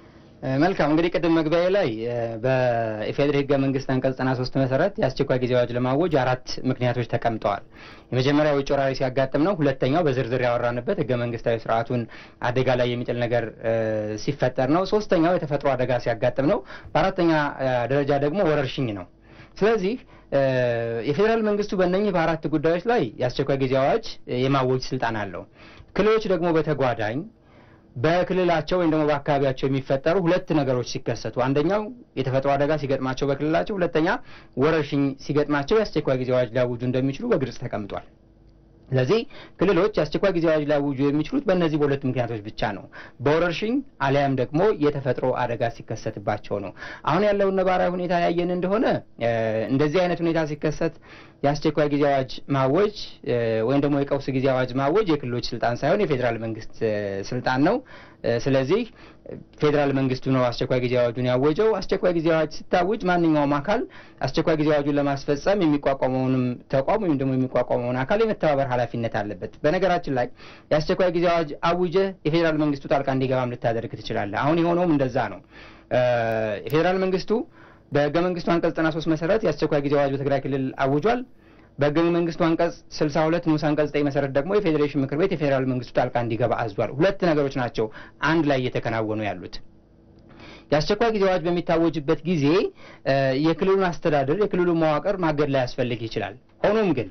መልካም እንግዲህ ቅድም መግቢያዬ ላይ በኢፌዴሪ ህገ መንግስት አንቀጽ 93 መሰረት የአስቸኳይ ጊዜ አዋጅ ለማወጅ 4 ምክንያቶች ተቀምጠዋል። የመጀመሪያው ውጭ ወራሪ ሲያጋጥም ነው። ሁለተኛው በዝርዝር ያወራንበት ህገ መንግስታዊ ስርዓቱን አደጋ ላይ የሚጥል ነገር ሲፈጠር ነው። ሶስተኛው የተፈጥሮ አደጋ ሲያጋጥም ነው። በአራተኛ ደረጃ ደግሞ ወረርሽኝ ነው። ስለዚህ የፌዴራል መንግስቱ በእነኚህ በአራት ጉዳዮች ላይ የአስቸኳይ ጊዜ አዋጅ የማወጅ ስልጣን አለው። ክልሎች ደግሞ በተጓዳኝ በክልላቸው ወይም ደግሞ በአካባቢያቸው የሚፈጠሩ ሁለት ነገሮች ሲከሰቱ፣ አንደኛው የተፈጥሮ አደጋ ሲገጥማቸው በክልላቸው፣ ሁለተኛ ወረርሽኝ ሲገጥማቸው የአስቸኳይ ጊዜ አዋጅ ሊያውጁ እንደሚችሉ በግልጽ ተቀምጧል። ስለዚህ ክልሎች የአስቸኳይ ጊዜ አዋጅ ሊያውጁ የሚችሉት በእነዚህ በሁለት ምክንያቶች ብቻ ነው። በወረርሽኝ አሊያም ደግሞ የተፈጥሮ አደጋ ሲከሰትባቸው ነው። አሁን ያለውን ነባራዊ ሁኔታ ያየን እንደሆነ እንደዚህ አይነት ሁኔታ ሲከሰት የአስቸኳይ ጊዜ አዋጅ ማወጅ ወይም ደግሞ የቀውስ ጊዜ አዋጅ ማወጅ የክልሎች ስልጣን ሳይሆን የፌዴራል መንግስት ስልጣን ነው። ስለዚህ ፌዴራል መንግስቱ ነው አስቸኳይ ጊዜ አዋጁን ያወጀው። አስቸኳይ ጊዜ አዋጅ ሲታወጅ ማንኛውም አካል አስቸኳይ ጊዜ አዋጁን ለማስፈጸም የሚቋቋመውንም ተቋም ወይም ደግሞ የሚቋቋመውን አካል የመተባበር ኃላፊነት አለበት። በነገራችን ላይ የአስቸኳይ ጊዜ አዋጅ አውጀ የፌዴራል መንግስቱ ጣልቃ እንዲገባም ልታደርግ ትችላለህ። አሁን የሆነውም እንደዛ ነው። የፌዴራል መንግስቱ በህገ መንግስቱ አንቀጽ 93 መሰረት የአስቸኳይ ጊዜ አዋጅ በትግራይ ክልል አውጇል። በህገ መንግስቱ አንቀጽ 62 ንዑስ አንቀጽ 9 መሰረት ደግሞ የፌዴሬሽን ምክር ቤት የፌዴራል መንግስቱ ጣልቃ እንዲገባ አዟል። ሁለት ነገሮች ናቸው አንድ ላይ እየተከናወኑ ያሉት። የአስቸኳይ ጊዜ አዋጅ በሚታወጅበት ጊዜ የክልሉን አስተዳደር የክልሉን መዋቅር ማገድ ላይ ያስፈልግ ይችላል። ሆኖም ግን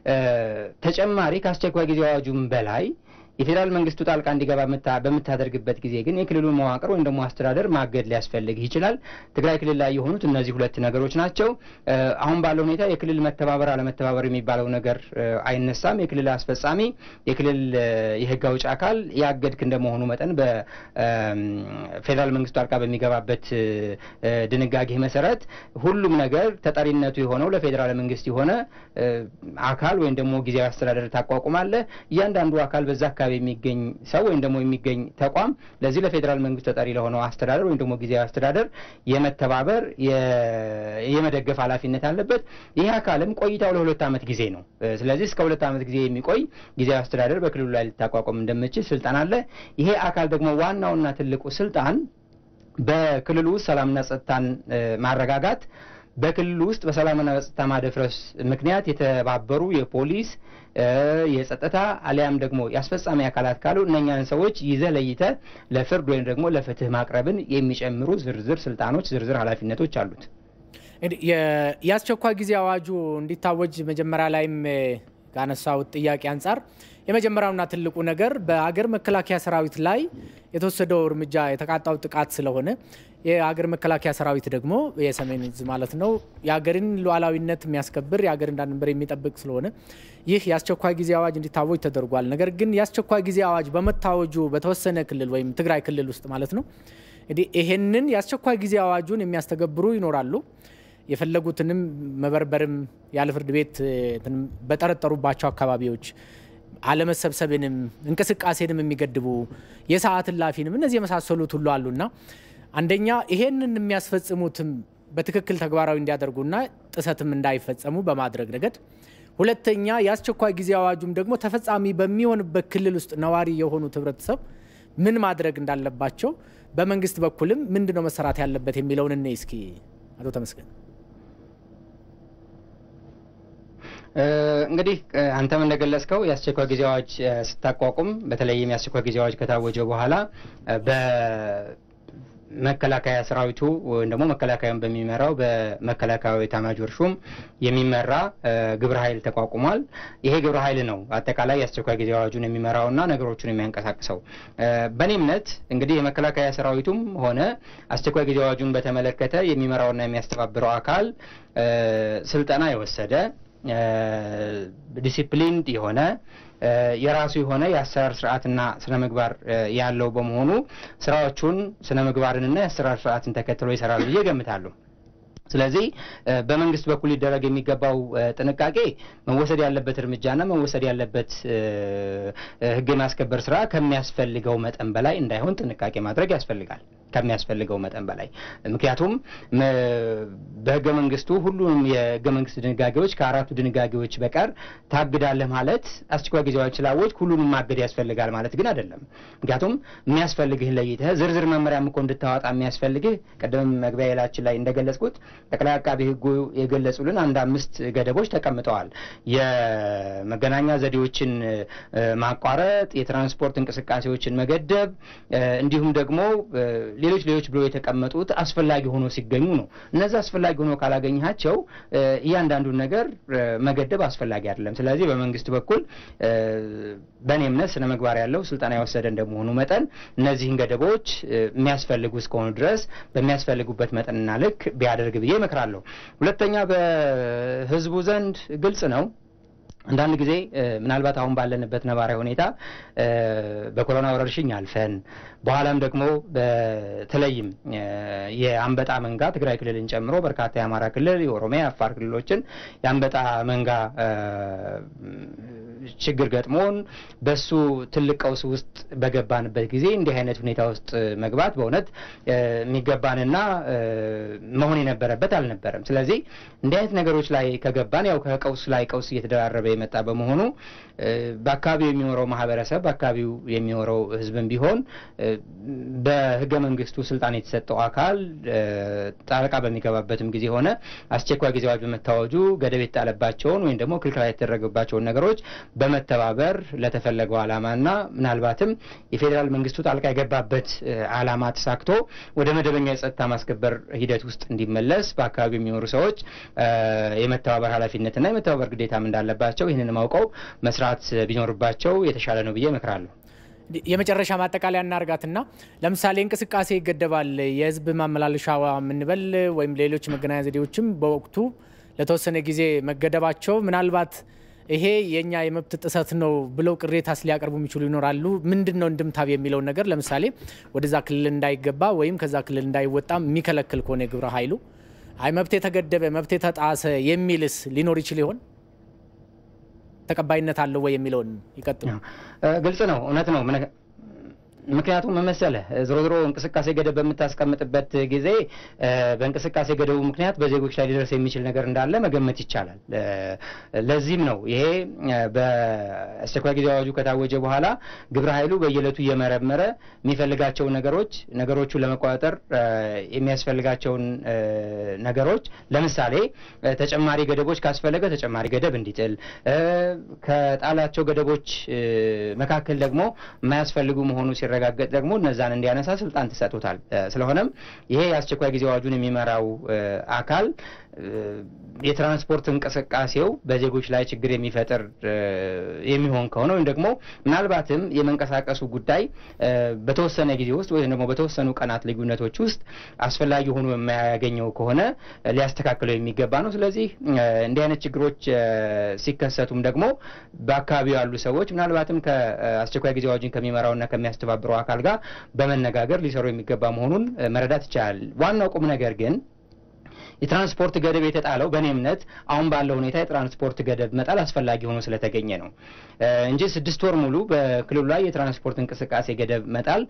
ተጨማሪ ከአስቸኳይ ጊዜ አዋጁም በላይ የፌዴራል መንግስቱ ጣልቃ እንዲገባ በምታደርግበት ጊዜ ግን የክልሉን መዋቅር ወይም ደግሞ አስተዳደር ማገድ ሊያስፈልግ ይችላል። ትግራይ ክልል ላይ የሆኑት እነዚህ ሁለት ነገሮች ናቸው። አሁን ባለው ሁኔታ የክልል መተባበር አለመተባበር የሚባለው ነገር አይነሳም። የክልል አስፈጻሚ የክልል የህግ አውጭ አካል ያገድክ እንደመሆኑ መጠን በፌዴራል መንግስቱ ጣልቃ በሚገባበት ድንጋጌ መሰረት ሁሉም ነገር ተጠሪነቱ የሆነው ለፌዴራል መንግስት የሆነ አካል ወይም ደግሞ ጊዜያዊ አስተዳደር ታቋቁማለህ። እያንዳንዱ አካል በዛ የሚገኝ ሰው ወይም ደግሞ የሚገኝ ተቋም ለዚህ ለፌዴራል መንግስት ተጠሪ ለሆነው አስተዳደር ወይም ደግሞ ጊዜያዊ አስተዳደር የመተባበር የመደገፍ ኃላፊነት አለበት። ይህ አካልም ቆይታው ለ2 ዓመት ጊዜ ነው። ስለዚህ እስከ 2 ዓመት ጊዜ የሚቆይ ጊዜያዊ አስተዳደር በክልሉ ላይ ልታቋቋም እንደምትችል ስልጣን አለ። ይሄ አካል ደግሞ ዋናውና ትልቁ ስልጣን በክልሉ ውስጥ ሰላምና ጸጥታን ማረጋጋት፣ በክልሉ ውስጥ በሰላምና ጸጥታ ማደፍረስ ምክንያት የተባበሩ የፖሊስ የጸጥታ አሊያም ደግሞ ያስፈጻሚ አካላት ካሉ እነኛን ሰዎች ይዘህ ለይተህ ለፍርድ ወይም ደግሞ ለፍትህ ማቅረብን የሚጨምሩ ዝርዝር ስልጣኖች ዝርዝር ኃላፊነቶች አሉት። የአስቸኳይ ጊዜ አዋጁ እንዲታወጅ መጀመሪያ ላይም ካነሳው ጥያቄ አንፃር የመጀመሪያውና ትልቁ ነገር በአገር መከላከያ ሰራዊት ላይ የተወሰደው እርምጃ የተቃጣው ጥቃት ስለሆነ የአገር መከላከያ ሰራዊት ደግሞ የሰሜን ዕዝ ማለት ነው የአገርን ሉዓላዊነት የሚያስከብር የአገርን ድንበር የሚጠብቅ ስለሆነ ይህ የአስቸኳይ ጊዜ አዋጅ እንዲታወጅ ተደርጓል። ነገር ግን የአስቸኳይ ጊዜ አዋጅ በመታወጁ በተወሰነ ክልል ወይም ትግራይ ክልል ውስጥ ማለት ነው ይሄንን የአስቸኳይ ጊዜ አዋጁን የሚያስተገብሩ ይኖራሉ። የፈለጉትንም መበርበርም ያለ ፍርድ ቤት በተጠረጠሩባቸው አካባቢዎች አለመሰብሰብንም እንቅስቃሴንም የሚገድቡ የሰዓት እላፊንም እነዚህ የመሳሰሉት ሁሉ አሉና አንደኛ ይሄንን የሚያስፈጽሙትም በትክክል ተግባራዊ እንዲያደርጉና ጥሰትም እንዳይፈጸሙ በማድረግ ረገድ፣ ሁለተኛ የአስቸኳይ ጊዜ አዋጁም ደግሞ ተፈጻሚ በሚሆንበት ክልል ውስጥ ነዋሪ የሆኑት ህብረተሰብ ምን ማድረግ እንዳለባቸው በመንግስት በኩልም ምንድነው መሰራት ያለበት የሚለውን እኔ እስኪ አቶ ተመስገን እንግዲህ አንተም እንደገለጽከው የአስቸኳይ ጊዜ አዋጅ ስታቋቁም በተለይም የአስቸኳይ ጊዜ አዋጅ ከታወጀ በኋላ በመከላከያ ሰራዊቱ ወይም ደግሞ መከላከያውን በሚመራው በመከላከያው ኤታማዦር ሹም የሚመራ ግብረ ኃይል ተቋቁሟል። ይሄ ግብረ ኃይል ነው አጠቃላይ የአስቸኳይ ጊዜ አዋጁን የሚመራውና ነገሮችን የሚያንቀሳቅሰው። በእኔ እምነት እንግዲህ የመከላከያ ሰራዊቱም ሆነ አስቸኳይ ጊዜ አዋጁን በተመለከተ የሚመራውና የሚያስተባብረው አካል ስልጠና የወሰደ ዲሲፕሊን የሆነ የራሱ የሆነ የአሰራር ስርዓትና ስነ ምግባር ያለው በመሆኑ ስራዎቹን ስነ ምግባርንና የአሰራር ስርዓትን ተከትሎ ይሰራል ብዬ ገምታለሁ። ስለዚህ በመንግስት በኩል ሊደረግ የሚገባው ጥንቃቄ መወሰድ ያለበት እርምጃና መወሰድ ያለበት ህግ ማስከበር ስራ ከሚያስፈልገው መጠን በላይ እንዳይሆን ጥንቃቄ ማድረግ ያስፈልጋል። ከሚያስፈልገው መጠን በላይ ምክንያቱም በህገ መንግስቱ ሁሉንም የህገ መንግስት ድንጋጌዎች ከአራቱ ድንጋጌዎች በቀር ታግዳለህ ማለት አስቸኳይ ጊዜ አዋጅ ስላወጅ ሁሉንም ማገድ ያስፈልጋል ማለት ግን አይደለም ምክንያቱም የሚያስፈልግህ ለይተህ ዝርዝር መመሪያም እኮ እንድታወጣ የሚያስፈልግህ ቀደም መግቢያችን ላይ እንደገለጽኩት ጠቅላይ አቃቤ ህጉ የገለጹልን አንድ 5 ገደቦች ተቀምጠዋል የመገናኛ ዘዴዎችን ማቋረጥ የትራንስፖርት እንቅስቃሴዎችን መገደብ እንዲሁም ደግሞ ሌሎች ብሎ የተቀመጡት አስፈላጊ ሆኖ ሲገኙ ነው እነዛ አስፈላጊ ሆኖ ካላገኘሃቸው እያንዳንዱ ነገር መገደብ አስፈላጊ አይደለም ስለዚህ በመንግስት በኩል በእኔ እምነት ስነ ምግባር ያለው ስልጣን ያወሰደ እንደመሆኑ መጠን እነዚህን ገደቦች የሚያስፈልጉ እስከሆኑ ድረስ በሚያስፈልጉበት መጠንና ልክ ቢያደርግ ብዬ እመክራለሁ ሁለተኛ በህዝቡ ዘንድ ግልጽ ነው አንዳንድ ጊዜ ምናልባት አሁን ባለንበት ነባራዊ ሁኔታ በኮሮና ወረርሽኝ አልፈን በኋላም ደግሞ በተለይም የአንበጣ መንጋ ትግራይ ክልልን ጨምሮ በርካታ የአማራ ክልል የኦሮሚያ አፋር ክልሎችን የአንበጣ መንጋ ችግር ገጥሞን በሱ ትልቅ ቀውስ ውስጥ በገባንበት ጊዜ እንዲህ አይነት ሁኔታ ውስጥ መግባት በእውነት የሚገባንና መሆን የነበረበት አልነበረም ስለዚህ እንዲህ አይነት ነገሮች ላይ ከገባን ያው ከቀውስ ላይ ቀውስ እየተደራረበ የመጣ በመሆኑ በአካባቢው የሚኖረው ማህበረሰብ በአካባቢው የሚኖረው ህዝብም ቢሆን በህገ መንግስቱ ስልጣን የተሰጠው አካል ጣልቃ በሚገባበትም ጊዜ ሆነ አስቸኳይ ጊዜ አዋጅ በመታወጁ ገደብ የተጣለባቸውን ወይም ደግሞ ክልከላ የተደረገባቸውን ነገሮች በመተባበር ለተፈለገው ዓላማና ምናልባትም የፌደራል መንግስቱ ጣልቃ የገባበት ዓላማ ተሳክቶ ወደ መደበኛ የጸጥታ ማስከበር ሂደት ውስጥ እንዲመለስ በአካባቢው የሚኖሩ ሰዎች የመተባበር ኃላፊነትና የመተባበር ግዴታም እንዳለባቸው ይህንን ማውቀው መስራት ቢኖርባቸው የተሻለ ነው ብዬ እመክራለሁ የመጨረሻ ማጠቃለያ እናርጋትና ለምሳሌ እንቅስቃሴ ይገደባል የህዝብ ማመላለሻዋ ምንበል ወይም ሌሎች መገናኛ ዘዴዎችም በወቅቱ ለተወሰነ ጊዜ መገደባቸው ምናልባት ይሄ የኛ የመብት ጥሰት ነው ብለው ቅሬታስ ሊያቀርቡ የሚችሉ ይኖራሉ ምንድነው እንድምታብ የሚለው ነገር ለምሳሌ ወደዛ ክልል እንዳይገባ ወይም ከዛ ክልል እንዳይወጣ የሚከለክል ከሆነ ግብረ ኃይሉ አይ መብት የተገደበ መብት ተጣሰ የሚልስ ሊኖር ይችል ይሆን ተቀባይነት አለው ወይ የሚለውን ይቀጥሉ ግልጽ ነው እውነት ነው ምክንያቱም መመሰለ ዝሮዝሮ እንቅስቃሴ ገደብ በመታስቀምጥበት ጊዜ በእንቅስቃሴ ገደቡ ምክንያት በዜጎች ላይ ሊደርስ የሚችል ነገር እንዳለ መገመት ይቻላል ለዚህም ነው ይሄ በአስቸኳይ ጊዜ አዋጁ ከታወጀ በኋላ ግብረ ኃይሉ በየለቱ እየመረመረ የሚፈልጋቸው ነገሮቹን ለመቆጣጠር የሚያስፈልጋቸውን ነገሮች ለምሳሌ ተጨማሪ ገደቦች ካስፈለገ ተጨማሪ ገደብ እንዲጥል ከጣላቸው ገደቦች መካከል ደግሞ የማያስፈልጉ መሆኑ ሲረጋገጥ ደግሞ እነዛን እንዲያነሳ ስልጣን ተሰጥቶታል ስለሆነም ይሄ የአስቸኳይ ጊዜ አዋጁን የሚመራው አካል የትራንስፖርት እንቅስቃሴው በዜጎች ላይ ችግር የሚፈጥር የሚሆን ከሆነ ወይም ደግሞ ምናልባትም የመንቀሳቀሱ ጉዳይ በተወሰነ ጊዜ ውስጥ ወይም ደግሞ በተወሰኑ ቀናት ልዩነቶች ውስጥ አስፈላጊ ሆኖ የማያገኘው ከሆነ ሊያስተካክለው የሚገባ ነው ስለዚህ እንዲህ አይነት ችግሮች ሲከሰቱም ደግሞ በአካባቢው ያሉ ሰዎች ምናልባትም ከአስቸኳይ ጊዜ አዋጁን ከሚመራውና ከሚያስተባብረው አካል ጋር በመነጋገር ሊሰሩ የሚገባ መሆኑን መረዳት ይቻላል ዋናው ቁም ነገር ግን የትራንስፖርት ገደብ የተጣለው በእኔ እምነት አሁን ባለው ሁኔታ የትራንስፖርት ገደብ መጣል አስፈላጊ ሆኖ ስለተገኘ ነው እንጂ 6 ወር ሙሉ በክልሉ ላይ የትራንስፖርት እንቅስቃሴ ገደብ መጣል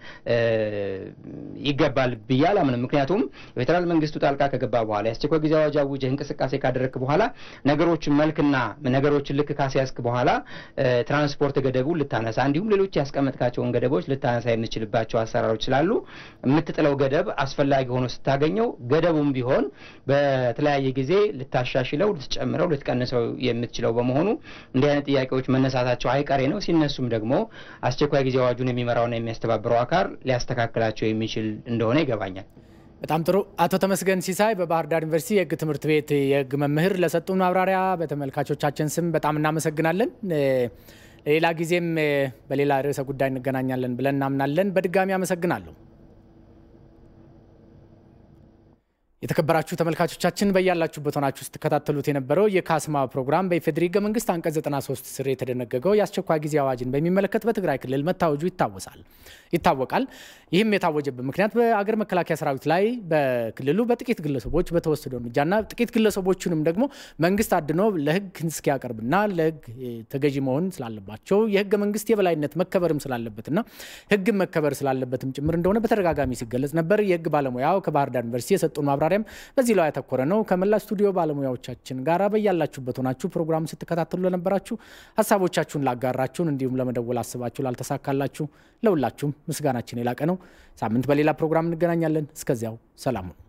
ይገባል ብያለሁ ምክንያቱም የፌደራል መንግስቱ ጣልቃ ከገባ በኋላ የአስቸኳይ ጊዜ አዋጅ አውጀህ እንቅስቃሴ ካደረክ በኋላ ነገሮችን መልክና ነገሮችን ልክ ካስያዝክ በኋላ ትራንስፖርት ገደቡ ልታነሳ እንዲሁም ሌሎች ያስቀመጥካቸውን ገደቦች ልታነሳ የምትችልባቸው አሰራሮች ስላሉ የምትጥለው ገደብ አስፈላጊ ሆኖ ስታገኘው ገደቡም ቢሆን በተለያየ ጊዜ ልታሻሽለው ልትጨምረው ልትቀንሰው የምትችለው በመሆኑ እንዲህ አይነት ጥያቄዎች መነሳታቸው አይቀሬ ነው ሲነሱም ደግሞ አስቸኳይ ጊዜ አዋጁን የሚመራውና የሚያስተባብረው አካል ሊያስተካክላቸው የሚችል እንደሆነ ይገባኛል በጣም ጥሩ አቶ ተመስገን ሲሳይ በባህር ዳር ዩኒቨርሲቲ የህግ ትምህርት ቤት የህግ መምህር ለሰጡን ማብራሪያ በተመልካቾቻችን ስም በጣም እናመሰግናለን ሌላ ጊዜም በሌላ ርዕሰ ጉዳይ እንገናኛለን ብለን እናምናለን በድጋሚ አመሰግናለሁ የተከበራችሁ ተመልካቾቻችን በያላችሁበት ሆናችሁ ስትከታተሉት የነበረው የካስማ ፕሮግራም በኢፌዴሪ ሕገ መንግስት አንቀጽ 93 ስር የተደነገገው የአስቸኳይ ጊዜ አዋጅን በሚመለከት በትግራይ ክልል መታወጁ ይታወቃል። ይህም የታወጀበት ምክንያት በአገር መከላከያ ሰራዊት ላይ በክልሉ በጥቂት ግለሰቦች በተወሰደው እርምጃና ጥቂት ግለሰቦችንም ደግሞ መንግስት አድኖ ለሕግ እስኪያቀርብና ለሕግ ተገዢ መሆን ስላለባቸው የሕገ መንግስት የበላይነት መከበርም ስላለበትና ሕግ መከበር ስላለበትም ጭምር እንደሆነ በተደጋጋሚ ሲገለጽ ነበር። የሕግ ባለሙያው ከባህር ዳር ዩኒቨርሲቲ የሰጡን ማብራሪያም በዚህ ላይ ያተኮረ ነው። ከመላ ስቱዲዮ ባለሙያዎቻችን ጋር በያላችሁበት ሆናችሁ ፕሮግራም ስትከታተሉ ለነበራችሁ ሐሳቦቻችሁን ላጋራችሁን እንዲሁም ለመደወል አስባችሁ ላልተሳካላችሁ ለሁላችሁም ምስጋናችን የላቀ ነው። ሳምንት በሌላ ፕሮግራም እንገናኛለን። እስከዚያው ሰላም ሁኑ።